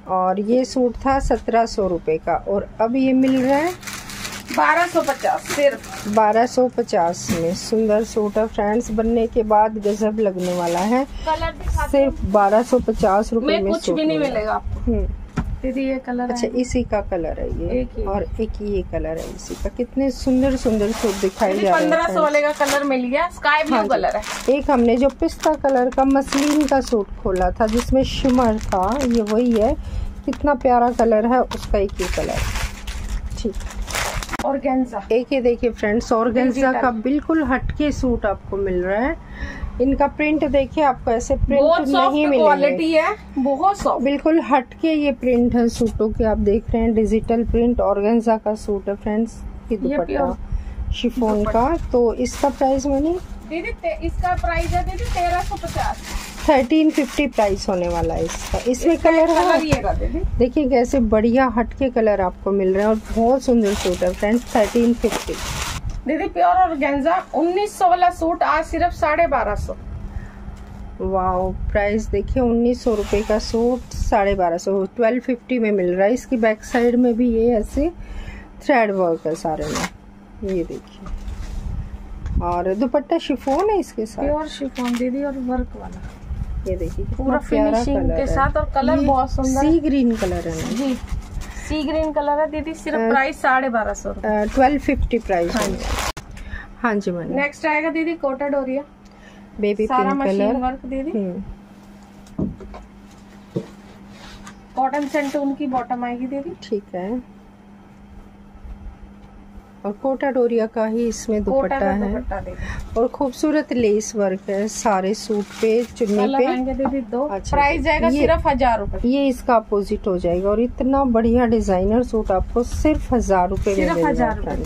और ये सूट था सत्रह सौ रुपये का और अब ये मिल रहा है बारह सौ पचास, सिर्फ बारह सौ पचास में। सुंदर सूट है फ्रेंड्स, बनने के बाद गजब लगने वाला है। कलर दिखाते सिर्फ बारह सौ पचास रुपये में कुछ भी नहीं मिलेगा आपको। दीदी ये कलर अच्छा, इसी का कलर है ये, एक और एक ये कलर है इसी का। कितने सुंदर सुंदर सूट दिखाई जा रहे हैं। पंद्रह सौ वाले का कलर मिल गया, स्काई ब्लू हाँ कलर है। एक हमने जो पिस्ता कलर का मसलिन का सूट खोला था जिसमें शिमर था, ये वही है। कितना प्यारा कलर है उसका, एक ही कलर। ठीक, ऑर्गेन्जा एक ही देखिए फ्रेंड्स, ऑर्गेन्जा का बिल्कुल हटके सूट आपको मिल रहा है। इनका प्रिंट देखिए, आपको ऐसे प्रिंट नहीं मिलेगा, क्वालिटी है बहुत सॉफ्ट, बिल्कुल हटके ये प्रिंट है सूटों के। आप देख रहे हैं डिजिटल प्रिंट, ऑर्गेन्जा का सूट है फ्रेंड्स। ये दुपट्टा शिफॉन का। तो इसका प्राइस मनी दीदी, इसका प्राइस है दीदी तेरह सौ पचास, थर्टीन फिफ्टी प्राइस होने वाला है इसका। इसमें कलर है, देखिए कैसे बढ़िया हटके कलर आपको मिल रहे हैं और बहुत सुंदर सूट है फ्रेंड्स। थर्टीन फिफ्टी दीदी, प्योर ऑर्गेन्जा उन्नीस सौ वाला सूट आज सिर्फ साढ़े बारह सौ। वाओ, प्राइस देखिए, उन्नीस सौ रुपये का सूट साढ़े बारह सौ ट्वेल्व फिफ्टी में मिल रहा है। इसकी बैक साइड में भी ये ऐसे थ्रेड वर्क है सारे में, ये देखिए। और दुपट्टा शिफॉन है इसके साथ, प्योर शिफॉन दीदी और वर्क वाला। ये देखिए पूरा फिनिशिंग के साथ, और कलर बहुत सुंदर, सी ग्रीन कलर है ना जी, सी ग्रीन कलर है दीदी। सिर्फ प्राइस साढ़े बारह सौ, ट्वेल्व फिफ्टी प्राइस। हाँ जी मैम। नेक्स्ट आएगा दीदी कोटा डोरिया, बेबी सारा पिंक मशीन कलर वर्क दीदी। कॉटन सेंटून की बॉटम आएगी दीदी। ठीक है, और कोटा डोरिया का ही इसमें दुपट्टा है और खूबसूरत लेस वर्क है सारे सूट पे, चुन्नी पे दीदी दो। अच्छा, प्राइस जाएगा सिर्फ हजार रूपए। ये इसका अपोजिट हो जाएगा और इतना बढ़िया डिजाइनर सूट आपको सिर्फ हजार रूपए में मिल रहा है।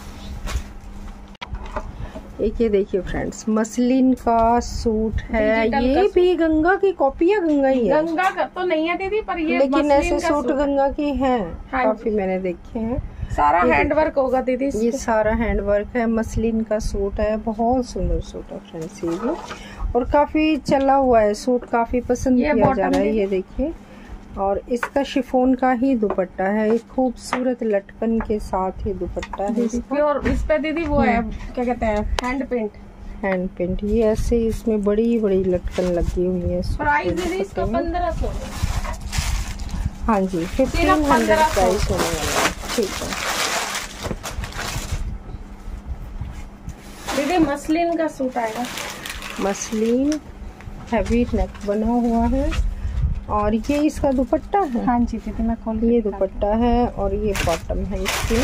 एक ये देखिए फ्रेंड्स, मसलिन का सूट है, ये भी गंगा की कॉपी है। गंगा ही है, गंगा का तो नहीं है दीदी, पर ये लेकिन ऐसे सूट गंगा के हैं काफी, मैंने देखे हैं। सारा हैंड वर्क होगा दीदी, ये सारा हैंड वर्क है, मसलिन का सूट है, बहुत सुंदर सूट है फ्रेंड्स ये भी, और काफी चला हुआ है सूट, काफी पसंद किया जा रहा है। ये देखिए, और इसका शिफॉन का ही दुपट्टा है, एक खूबसूरत लटकन के साथ ही दुपट्टा है प्योर। इस पे दीदी वो है, क्या कहते हैं, हैंड पेंट, हैंड पेंट। ये ऐसे इसमें बड़ी बड़ी लटकन लगी हुई है। प्राइस दीदी इसका पंद्रह सौ। हाँ जी, फिफ्टीन हंड्रेड प्राइस होने वाला है। ठीक है दीदी, मसलिन का सूट आएगा, मसलिन हैवी नेक बना हुआ है, और ये इसका दुपट्टा है। हाँ जी दीदी, मैं खोल ये दुपट्टा है और ये बॉटम है इसकी।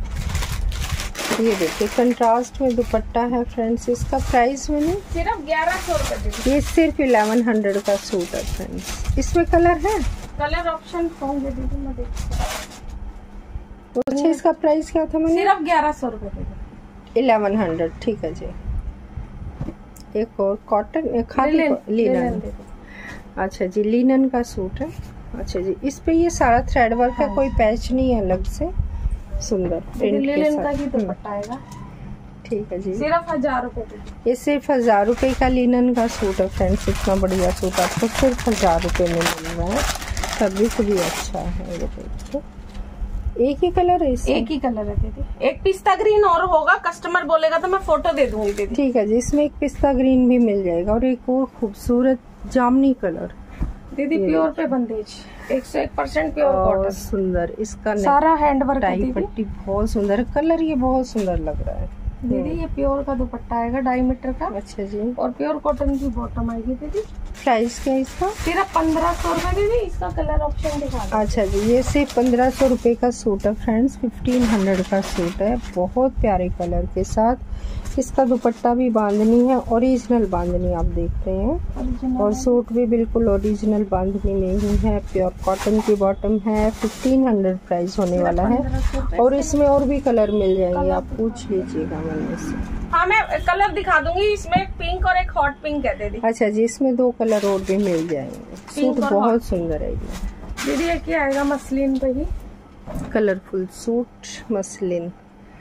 ये देखिए कंट्रास्ट में दुपट्टा है फ्रेंड्स। इसका प्राइस मैंने सिर्फ ग्यारह सौ रुपए। ये सिर्फ इलेवन हंड्रेड का सूट है फ्रेंड्स। इसमें कलर है, कलर ऑप्शन होंगे दीदी, मैं देखती। अच्छा, इसका प्राइस क्या था मैंने? सिर्फ ग्यारह सौ रुपए, इलेवन हंड्रेड। ठीक है जी। एक और कॉटन, खाली लिनन। अच्छा जी, लिनन का सूट है। अच्छा जी, इस पे ये सारा थ्रेड वर्क है, कोई पैच नहीं है अलग से, सुंदर प्रिंट के साथ। का ही दुपट्टा आएगा। ठीक है जी, सिर्फ हजार रुपए। ये सिर्फ हजार रुपए का लिनन का सूट है फ्रेंड्स। इतना बढ़िया सूट आपको सिर्फ हजार रुपए में मिल रहा है, फैब्रिक भी अच्छा है। ये देखिए, एक ही कलर है इसमें, एक ही कलर है दीदी। एक पिस्ता ग्रीन और होगा, कस्टमर बोलेगा तो मैं फोटो दे दूंगी दीदी। ठीक है जी, इसमें एक पिस्ता ग्रीन भी मिल जाएगा और एक और खूबसूरत जामनी कलर दीदी, प्योर पे बंदेज, एक सौ एक परसेंट प्योर कॉटन, सुंदर। इसका सारा हैंड वर्क है दीदी, पट्टी बहुत सुंदर, कलर ये बहुत सुंदर लग रहा है दीदी। ये प्योर का दुपट्टा आएगा ढाई मीटर का। अच्छा जी, और प्योर कॉटन की बॉटम आएगी दीदी। प्राइस क्या है इसका? सिर्फ पंद्रह सौ रूपये दीदी। इसका कलर ऑप्शन दिखा दो। अच्छा जी, ये सिर्फ पंद्रह सौ रूपये का सूट है फ्रेंड्स, फिफ्टीन हंड्रेड का सूट है, बहुत प्यारे कलर के साथ। इसका दुपट्टा भी बांधनी है, ओरिजिनल बांधनी आप देख रहे हैं, और सूट भी बिल्कुल ओरिजिनल बांधनी में ही है। प्योर कॉटन की बॉटम है, फिफ्टीन हंड्रेड प्राइस होने वाला है। और इसमें और भी कलर मिल जाएंगे, आप पूछ लीजिएगा मैंने से। हाँ, मैं कलर दिखा दूंगी। इसमें एक पिंक और एक हॉट पिंक है दीदी। अच्छा जी, इसमें दो कलर और भी मिल जाएंगे। सूट बहुत सुंदर है ये दीदी। ये क्या आएगा, मसलिन पे ही कलरफुल सूट, मसलिन।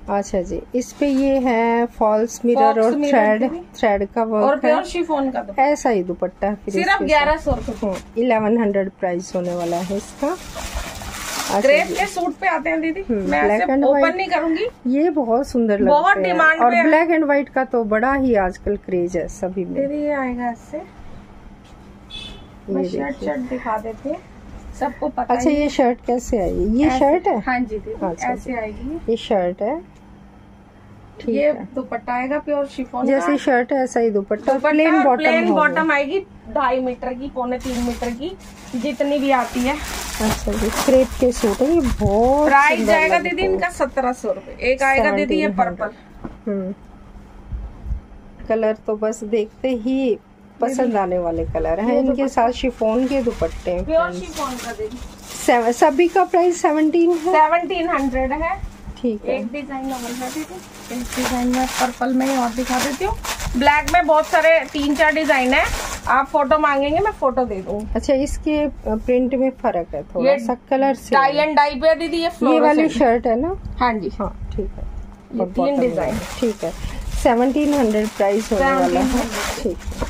अच्छा जी, इस पे ये है फॉल्स मिरर और थ्रेड थ्रेड का वर्क और प्योर शिफॉन का दुपट्टा। ऐसा ही दुपट्टा फिर सिर्फ ग्यारह सौ रुपए इलेवन हंड्रेड प्राइस होने वाला है इसका। क्रेप के सूट पे आते हैं दीदी, मैं ऐसे ओपन नहीं करूंगी। ये बहुत सुंदर लगता है, बहुत डिमांड और ब्लैक एंड व्हाइट का तो बड़ा ही आजकल क्रेज है सभी में। दीदी ये आएगा ऐसे, मैं शर्ट शर्ट दिखा देती है, सबको पता। अच्छा ये शर्ट कैसे आई? ये शर्ट है? हाँ जी दीदी, ऐसे आएगी। ये शर्ट है, ये दुपट्टा आएगा प्योर शिफॉन, जैसे शर्ट है ऐसा ही dupatta. Plain bottom plain bottom आएगी, ढाई मीटर की, पौने तीन मीटर की, जितनी भी आती है। अच्छा जी, क्रेप के सूट है ये, बहुत प्राइस जाएगा दीदी इनका सत्रह सौ रूपये। एक आएगा दीदी ये पर्पल, हम्म कलर तो बस देखते ही पसंद आने वाले कलर हैं। इनके साथ शिफॉन के दुपट्टे हैं, प्योर शिफॉन का दीदी। सभी का प्राइस सेवनटीन है, सेवनटीन हंड्रेड है। ठीक है। एक डिजाइन और है दीदी, एक डिजाइन में पर्पल में और दिखा देती हूँ। ब्लैक में बहुत सारे तीन चार डिजाइन है, आप फोटो मांगेंगे मैं फोटो दे दूंगी। अच्छा इसके प्रिंट में फर्क है थोड़ा सा, कलर से टाई एंड डाई पे दीदी। ये ये वाली शर्ट है ना? हाँ जी, हाँ ठीक है। ये तीन डिजाइन, ठीक है। सेवनटीन हंड्रेड प्राइस होने वाला है, ठीक है।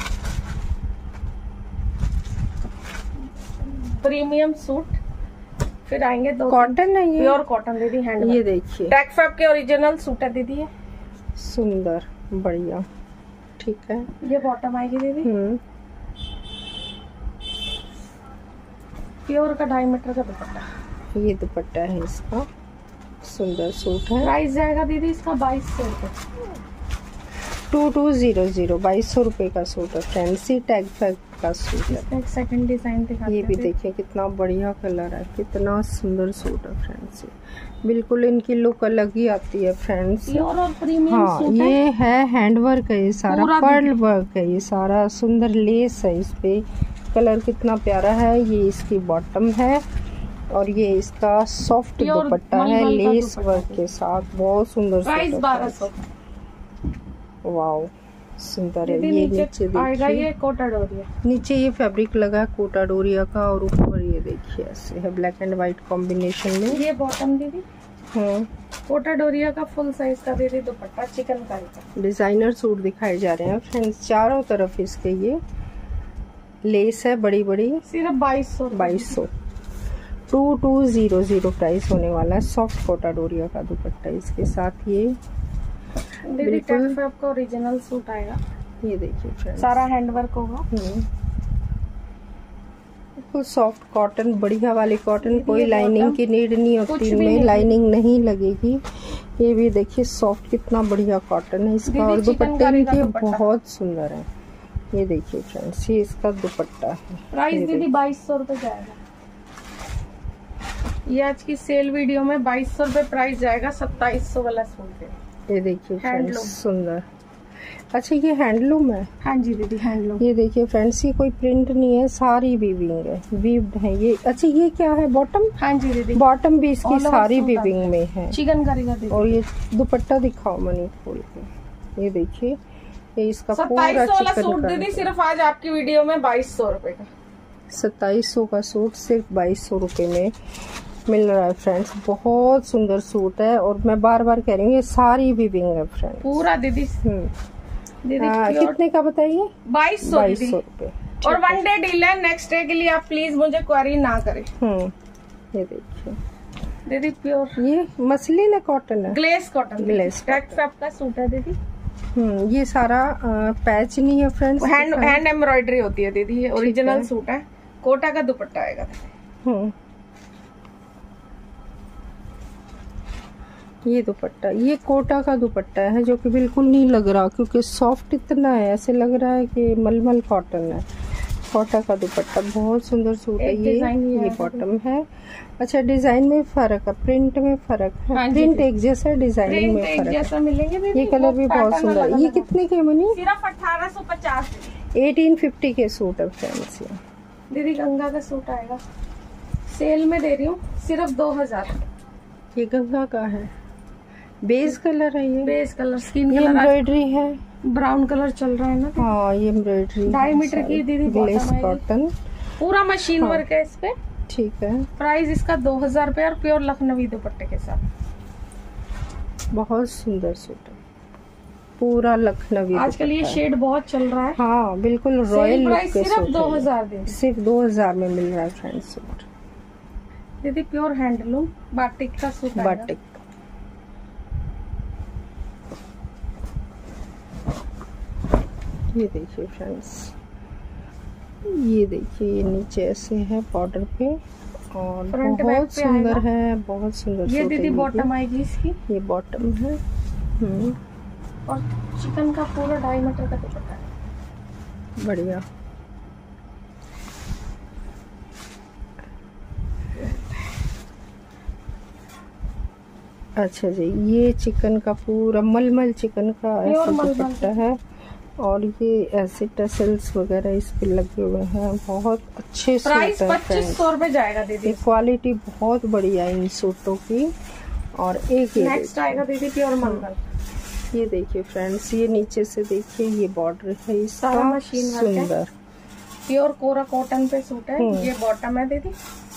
प्रीमियम सूट फिर आएंगे दो, कॉटन है ये, प्योर कॉटन दीदी, हैंड। ये देखिए टेक फैब के ओरिजिनल सूट है दीदी, ये सुंदर बढ़िया, ठीक है। ये बॉटम आएगी दीदी, हम्म प्योर का ढाई मीटर का दुपट्टा। ये दुपट्टा है इसका, सुंदर सूट है। प्राइस जाएगा दीदी इसका बाईस सौ रुपये। टू टू जीरो जीरो बाईस सौ रुपए का सूट है फैंसी टैग फैग का सूट है। एक सेकंड डिजाइन दिखाते ये भी देखिए कितना बढ़िया कलर है, कितना सुंदर सूट है फ्रेंड्स। बिल्कुल इनकी लुक अलग ही आती है फ्रेंड्स। प्योर और प्रीमियम हाँ सूट ये है, हैंड वर्क है ये सारा, पर्ल वर्क है ये सारा, सुंदर लेस है इस पे। कलर कितना प्यारा है। ये इसकी बॉटम है और ये इसका सॉफ्ट दुपट्टा है लेस वर्क के साथ, बहुत सुंदर। प्राइस बारह सौ। वाओ सुंदर है। ये नीचे आएगा ये कोटा डोरिया, नीचे ये फैब्रिक लगा है कोटा डोरिया का, और ऊपर ये देखिए ऐसे है ब्लैक एंड व्हाइट कॉम्बिनेशन में। ये बॉटम दीदी, हाँ कोटा डोरिया का फुल साइज का दीदी दुपट्टा, चिकनकारी का। डिजाइनर सूट दिखाए जा रहे हैं फ्रेंड्स, चारों तरफ इसके ये लेस है बड़ी बड़ी। सिर्फ बाईस सौ बाईस सौ two two zero zero price होने वाला है। सॉफ्ट कोटा डोरिया का दुपट्टा इसके साथ। ये बिल्कुल आपका ओरिजिनल सूट आएगा। ये देखिए फ्रेंड्स, सारा हैंड वर्क होगा। बिल्कुल सॉफ्ट कॉटन, बढ़िया वाली कॉटन, कोई लाइनिंग की नीड नहीं होती, इनमें लाइनिंग नहीं लगेगी। ये भी देखिए सॉफ्ट, कितना बढ़िया कॉटन है इसका, और दुपट्टे इनके बहुत सुंदर है। ये देखिए फ्रेंड्स, ये इसका दुपट्टा है। प्राइस दीदी बाईस सौ रुपए जाएगा। ये आज की सेल वीडियो में बाईस सौ रुपए प्राइस जाएगा। सत्ताईस सौ वाला सूट है। ये देखिए फ्रेंड्स सुंदर। अच्छा ये हैंडलूम है? हाँ जी दीदी हैंडलूम। ये देखिए फ्रेंड्स, ये कोई प्रिंट नहीं है, सारी वीविंग है, वीव्ड है ये। अच्छा ये क्या है, बॉटम? हाँ जी दीदी, बॉटम भी इसकी सारी वीविंग में है, चिकनकारी का दीदी। और ये दुपट्टा दिखाओ मनी खोल के। ये देखिए ये इसका पूरा चिकन दीदी, सिर्फ आज आपकी वीडियो में बाईस सौ रूपये का, सत्ताईस सौ का सूट सिर्फ बाईस सौ रूपये में मिल रहा है फ्रेंड्स। बहुत सुंदर सूट है, और मैं बार बार कह रही हूँ ये सारी वीविंग है फ्रेंड्स पूरा दीदी। दीदी आ, कितने का बताइए? बाईस सौ बाईस सौ रूपये। और वन डे डील है, नेक्स्ट डे के लिए आप प्लीज मुझे क्वेरी ना करें। ये देखिए दीदी प्योर, ये मसलिन है, कॉटन है, ग्लेस कॉटन, ग्लेस का सूट है दीदी। हम्म ये सारा आ, पैच नहीं है फ्रेंड्स, हैंड हैंड एम्ब्रॉयडरी होती है दीदी। ये ओरिजिनल सूट है, कोटा का दुपट्टा आएगा। हम्म ये दुपट्टा, ये कोटा का दुपट्टा है, जो कि बिल्कुल नहीं लग रहा, क्योंकि सॉफ्ट इतना है, ऐसे लग रहा है कि मलमल कॉटन है। कोटा का दुपट्टा, बहुत सुंदर सूट है ये। ये बॉटम है। अच्छा डिजाइन में फर्क है, प्रिंट में फर्क है। हाँ प्रिंट एक जैसा, डिजाइन में फर्क जैसा मिलेंगे। ये कलर भी बहुत सुंदर है। ये कितने के मनी? सिर्फ अठारह सौ पचास एटीन फिफ्टी के सूट है फ्रेंड्स। दीदी गंगा का सूट आएगा, सेल में दे रही हूँ सिर्फ दो हजार। ये गंगा का है, बेस कलर है ये, base colour, skin colour, embroidery है, ब्राउन कलर चल रहा है ना। हाँ ये एम्ब्रॉयडरी ढाई मीटर की दीदी, ग्लेस कॉटन, पूरा मशीन हाँ, वर्क है इस पे। ठीक है, प्राइस इसका दो हजार रूपए और प्योर लखनवी दुपट्टे के साथ। बहुत सुंदर सूट है, पूरा लखनवी। आजकल ये शेड बहुत चल रहा है। हाँ बिल्कुल रॉयल लुक के सिर्फ सूट दो हजार दे, सिर्फ दो हजार में मिल रहा है फ्रेंड्स सूट। दीदी प्योर हैंडलूम बाटिक का सूट, बाटिक। ये देखिए फ्रेंड्स, ये देखिए ये नीचे ऐसे है बॉर्डर पे और बहुत सुंदर है, बहुत सुंदर। ये दीदी बॉटम आएगी इसकी, ये बॉटम है। हम्म और चिकन का पूरा ढाई मीटर का दुपट्टा है, बढ़िया। अच्छा जी, ये चिकन का पूरा मलमल चिकन का ऐसा दुपट्टा है और ये ऐसे टसल्स वगैरह इस पे लगे हुए हैं, बहुत अच्छे सूट है। पच्चीस सौ रुपए जाएगा दीदी। क्वालिटी बहुत बढ़िया है इन सूटों की। और एक ये नेक्स्ट आएगा दीदी प्योर मंगल। ये देखिए फ्रेंड्स, ये नीचे से देखिए ये बॉर्डर है इसका, मशीन सुंदर प्योर कोरा कॉटन पे सूट है। ये बॉटम है दीदी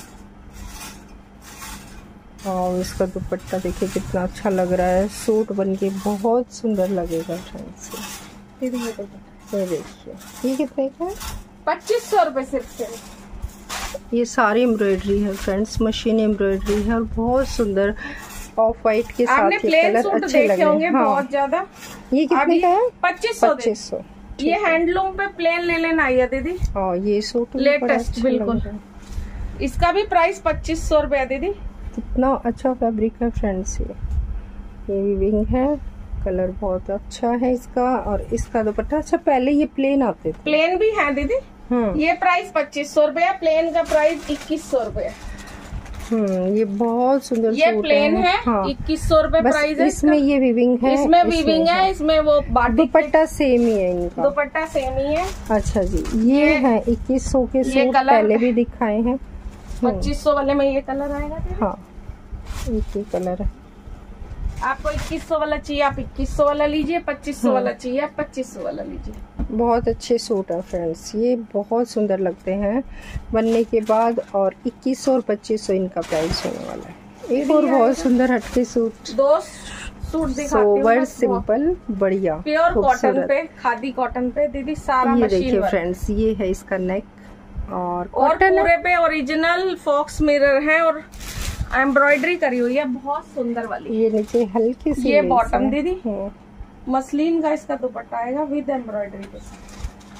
और इसका दुपट्टा देखिए कितना अच्छा लग रहा है, सूट बनके बहुत सुंदर लगेगा फ्रेंड्स। ये देखिए ये कितने का है? पच्चीस सौ रुपए सिर्फ। ये सारी एम्ब्रॉयडरी है फ्रेंड्स, मशीन एम्ब्रॉयडरी है और बहुत सुंदर ऑफ वाइट के साथ ये कलर अच्छे लगे होंगे। हाँ। बहुत ज्यादा। ये कितने का है? पच्चीस सौ। पच्चीस सौ। ये हैंडलूम पे प्लेन ले लेना आइए दीदी। हाँ ये सूट लेटेस्ट बिल्कुल। इसका भी प्राइस पच्चीस सौ रुपया दीदी। कितना अच्छा फैब्रिक है फ्रेंड्स। ये ये वीविंग है, कलर बहुत अच्छा है इसका और इसका दुपट्टा। अच्छा पहले ये प्लेन आते थे? प्लेन भी है दीदी। ये प्राइस पच्चीस सौ रुपया, प्लेन का प्राइस इक्कीस सौ रुपया। हम्म ये बहुत सुंदर ये प्लेन है। हाँ। इक्कीस सौ रुपए प्राइस है। इसमें ये वीविंग है, इसमें वीविंग है, इसमें वो दुपट्टा सेम ही है इनका, दुपट्टा सेम ही है। अच्छा जी, ये, ये है इक्कीस सौ के सूट पहले भी दिखाए हैं। पच्चीस सौ वाले में ये कलर आएगा। हाँ एक ही कलर है। आपको इक्कीस सौ वाला चाहिए आप इक्कीस सौ वाला लीजिए, पच्चीस सौ वाला चाहिए आप पच्चीस सौ वाला लीजिए। बहुत अच्छे सूट है फ्रेंड्स, ये बहुत सुंदर लगते हैं बनने के बाद और इक्कीस सौ और पच्चीस सौ इनका प्राइस होने वाला है। एक और बहुत सुंदर हटके सूट, दो सूट दिखाती हूँ। सोवर सिंपल बढ़िया प्योर कॉटन पे, खादी कॉटन पे दीदी सारा ये मशीन देखिए फ्रेंड्स, ये है इसका नेक और और पूरे पे ओरिजिनल फॉक्स मिरर है और एम्ब्रॉयडरी करी हुई है बहुत सुंदर वाली। ये नीचे हल्की सी ये बॉटम दीदी मसलिन का इसका दुपट्टा आएगा विद एम्ब्रॉयडरी के साथ।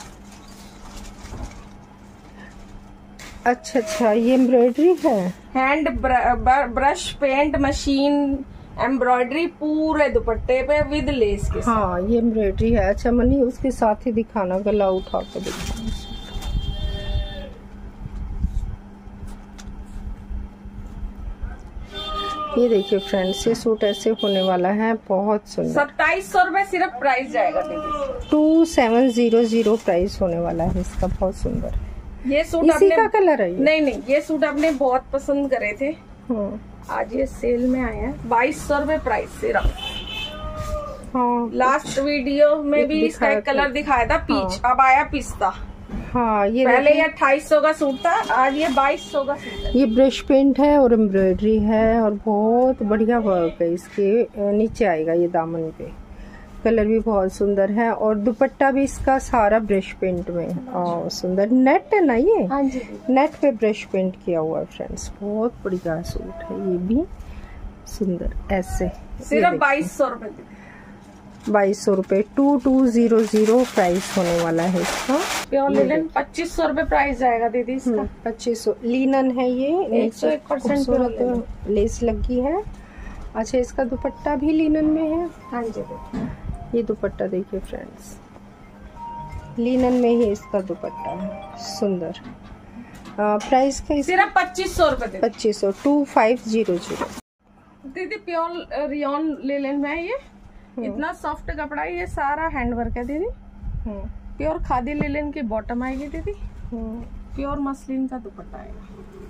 अच्छा अच्छा ये एम्ब्रॉयडरी है, hand brush paint machine embroidery पूरे दुपट्टे पे विद लेस के साथ। हाँ ये एम्ब्रॉयडरी है। अच्छा मनी उसके साथ ही दिखाना, गला उठा के दिखाना। ये देखिए फ्रेंड्स, ये सूट ऐसे होने वाला है, बहुत सुंदर। सत्ताईस सौ रूपये सिर्फ प्राइस जाएगा दीदी। Two seven zero zero price होने वाला है इसका, बहुत सुंदर। ये सूट इसी आपने, का कलर है ये? नहीं नहीं, ये सूट आपने बहुत पसंद करे थे। आज ये सेल में आया है, बाईस सौ रूपये प्राइस सिर्फ। हाँ लास्ट वीडियो में भी इसका एक कलर दिखाया था पीच। हाँ। अब आया पिस्ता। हाँ ये पहले ये अट्ठाईस सौ का सूट था, आज ये बाईस सौ का सूट है। ये ब्रश पेंट है और एम्ब्रॉयडरी है और बहुत बढ़िया वर्क है इसके। नीचे आएगा ये दामन पे, कलर भी बहुत सुंदर है और दुपट्टा भी इसका सारा ब्रश पेंट में और सुंदर। नेट है ना ये? हाँ जी, नेट पे ब्रश पेंट किया हुआ है फ्रेंड्स, बहुत बढ़िया सूट है ये भी सुंदर। ऐसे सिर्फ बाईस सौ रूपये बाईस सौ रूपये two two zero zero price होने वाला है इसका। प्योर लिनन पच्चीस सौ रूपये प्राइस जाएगा दीदी इसका। पच्चीस सौ लीनन है ये, एक सौ एक परसेंट लेस लगी है। अच्छा इसका दुपट्टा भी लिनन में है। हाँ जी, ये दुपट्टा देखिए फ्रेंड्स, लिनन में ही इसका दुपट्टा है, सुंदर। प्राइस का सिर्फ पच्चीस सौ रूपये पच्चीस सौ टू फाइव जीरो जीरो दीदी। प्योर रियॉन लिनन में है ये, इतना सॉफ्ट कपड़ा है, ये सारा हैंडवर्क है दीदी। प्योर खादी लिनन की बॉटम आएगी दीदी, प्योर मसलिन का दुपट्टा आएगा।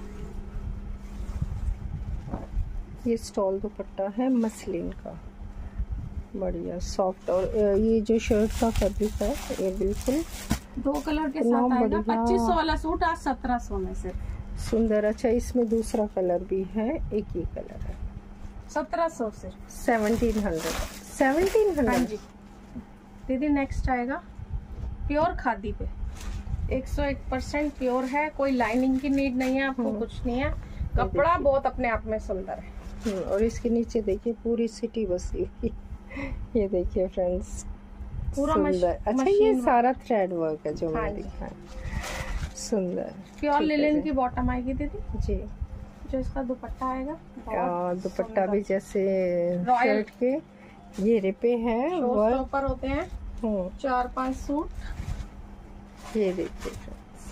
ये स्टॉल दुपट्टा है मसलिन का, बढ़िया सॉफ्ट। और ये जो शर्ट का फैब्रिक है ये बिल्कुल दो कलर के साथ आएगा। पच्चीस सौ वाला सूट आज सत्रह सौ में से, सुंदर। अच्छा इसमें दूसरा कलर भी है, एक ही कलर है, सत्रह सौ सिर्फ। सेवनटीन हंड्रेड सेवनटीन हाँ हंड्रेड जी दीदी। नेक्स्ट आएगा प्योर खादी पे, एक सौ एक परसेंट प्योर है, कोई लाइनिंग की नीड नहीं है आपको, कुछ नहीं है। कपड़ा बहुत अपने आप में सुंदर है। और इसके नीचे देखिए पूरी सिटी बसी हुई। ये देखिए फ्रेंड्स पूरा सुंदर। अच्छा ये सारा थ्रेड वर्क है जो हाँ मैंने दिखा है, सुंदर। प्योर लिनन की बॉटम आएगी दीदी जी। जो इसका दुपट्टा आएगा, और दुपट्टा भी जैसे रॉयल शर्ट के घेरे पे है वर्क ऊपर होते हैं। चार पांच सूट ये देखिए फ्रेंड्स,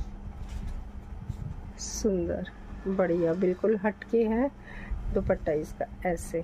सुंदर बढ़िया बिल्कुल हटके है दुपट्टा इसका ऐसे।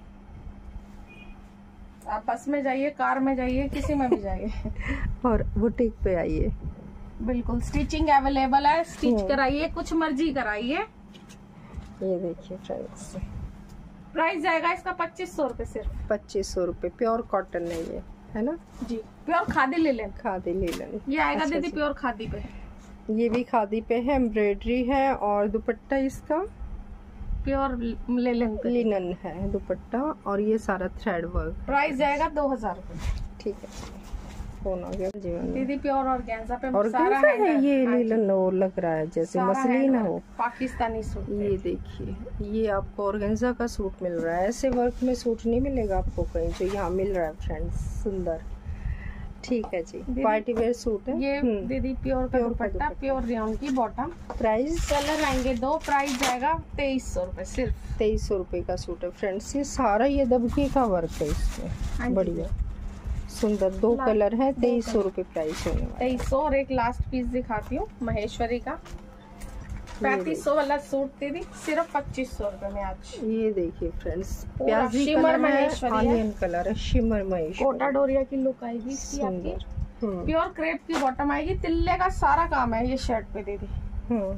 आप बस में जाइए, कार में जाइए, किसी में भी जाइए और बुटीक पे आइए, बिल्कुल स्टिचिंग अवेलेबल है, स्टिच कराइए, कुछ मर्जी कराइए। ये देखिए फ्रेंड्स प्राइस जाएगा इसका पच्चीस सौ रूपये सिर्फ। पच्चीस सौ रूपये प्योर कॉटन है ये, है ना जी। Pure khadi linen, khadi linen ये आएगा अच्छा दीदी प्योर खादी पे। ये भी खादी पे है, एम्ब्रॉयडरी है और दुपट्टा इसका प्योर लिनन लिनन है दुपट्टा, और ये सारा थ्रेड वर्क। प्राइस जाएगा दो हजार रूपये। ठीक है फोन आ गया जीवन दीदी प्योर ऑर्गेन्जा पे और सारा है ये लिनन वो लग रहा है जैसे मसलिन हो, पाकिस्तानी सूट। ये देखिए ये आपको ऑर्गेन्जा का सूट मिल रहा है, ऐसे वर्क में सूट नहीं मिलेगा आपको कहीं जो यहाँ मिल रहा है फ्रेंड्स, सुंदर। ठीक है जी, पार्टी वेयर सूट है ये दीदी प्योर का दुपट्टा, प्योर रेयन की बॉटम। प्राइस कलर आएंगे दो, प्राइस जाएगा तेईस सौ रूपये सिर्फ। तेईस सौ रूपये का सूट है फ्रेंड्स। ये सारा ये दबके का वर्क है इसमें, बढ़िया सुंदर, दो कलर है, तेईस सौ रूपये प्राइस होने वाला। तेईस सौ। और एक लास्ट पीस दिखाती हूँ महेश्वरी का, पैंतीस सौ वाला सूट दीदी सिर्फ पच्चीस सौ रूपये में आज। ये देखिए फ्रेंड्स प्याजी शिमर कलर है, महेश्वरी ऑनियन कलर है, शिमर महेश्वरी, कोटा डोरिया की लुक आएगी इसकी आपकी। प्योर क्रेप की बॉटम आएगी, तिल्ले का सारा काम है ये शर्ट पे दीदी। हम्म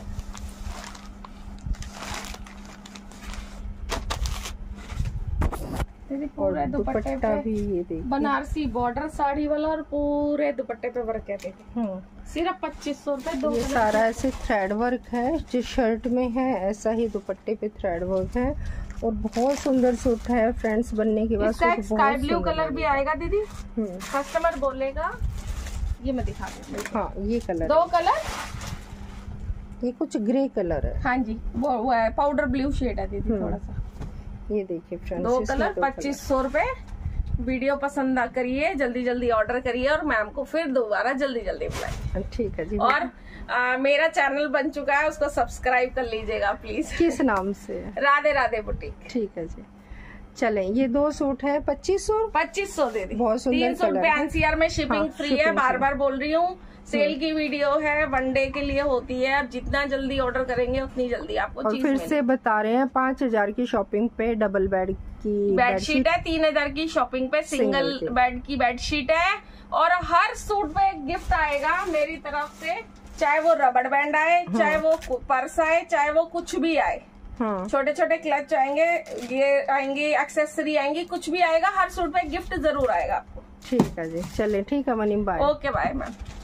दीदी पूरे दुपट्टे पे भी ये देखिए बनारसी बॉर्डर साड़ी वाला, और पूरे दुपट्टे पे वर्क है दीदी। सिर्फ पच्चीस सौ रूपये। दो ये सारा ऐसे थ्रेड वर्क है, जो शर्ट में है ऐसा ही दुपट्टे पे थ्रेड वर्क है, और बहुत सुंदर सूट है फ्रेंड्स। बनने के बाद स्काई ब्लू कलर भी आएगा दीदी, कस्टमर बोलेगा। ये मैं दिखा दूँ, हाँ ये कलर, दो कलर, ये कुछ ग्रे कलर है। हाँ जी वो, वो है पाउडर ब्लू शेड है दीदी थोड़ा सा। ये देखिए फ्रेंड्स दो कलर पच्चीस सौ रूपये। वीडियो पसंद करिए, जल्दी जल्दी ऑर्डर करिए, और मैम को फिर दोबारा जल्दी जल्दी बुलाइए। ठीक है जी। और आ, मेरा चैनल बन चुका है, उसको सब्सक्राइब कर लीजिएगा प्लीज। किस नाम से? राधे राधे बुटीक। ठीक है जी। चलें ये दो सूट है पच्चीस सौ पच्चीस सौ दे दी, बहुत सुंदर तीन सौ रुपए एनसीआर में शिपिंग हाँ, फ्री है। बार बार बोल रही हूँ, सेल की वीडियो है, वन डे के लिए होती है। अब जितना जल्दी ऑर्डर करेंगे उतनी जल्दी आपको और चीज फिर से बता रहे हैं पाँच हजार की शॉपिंग पे डबल बेड की बेडशीट है, तीन हजार की शॉपिंग पे सिंगल बेड की बेडशीट है, और हर सूट पे एक गिफ्ट आएगा मेरी तरफ से, चाहे वो रबड़ बैंड आए, चाहे वो पर्स आए, चाहे वो कुछ भी आए। छोटे छोटे क्लच आएंगे, ये आएंगे, एक्सेसरी आएंगी, कुछ भी आएगा, हर सूट पे गिफ्ट जरूर आएगा आपको। ठीक है जी, चले ठीक है मनीम, बाय। Okay bye ma'am.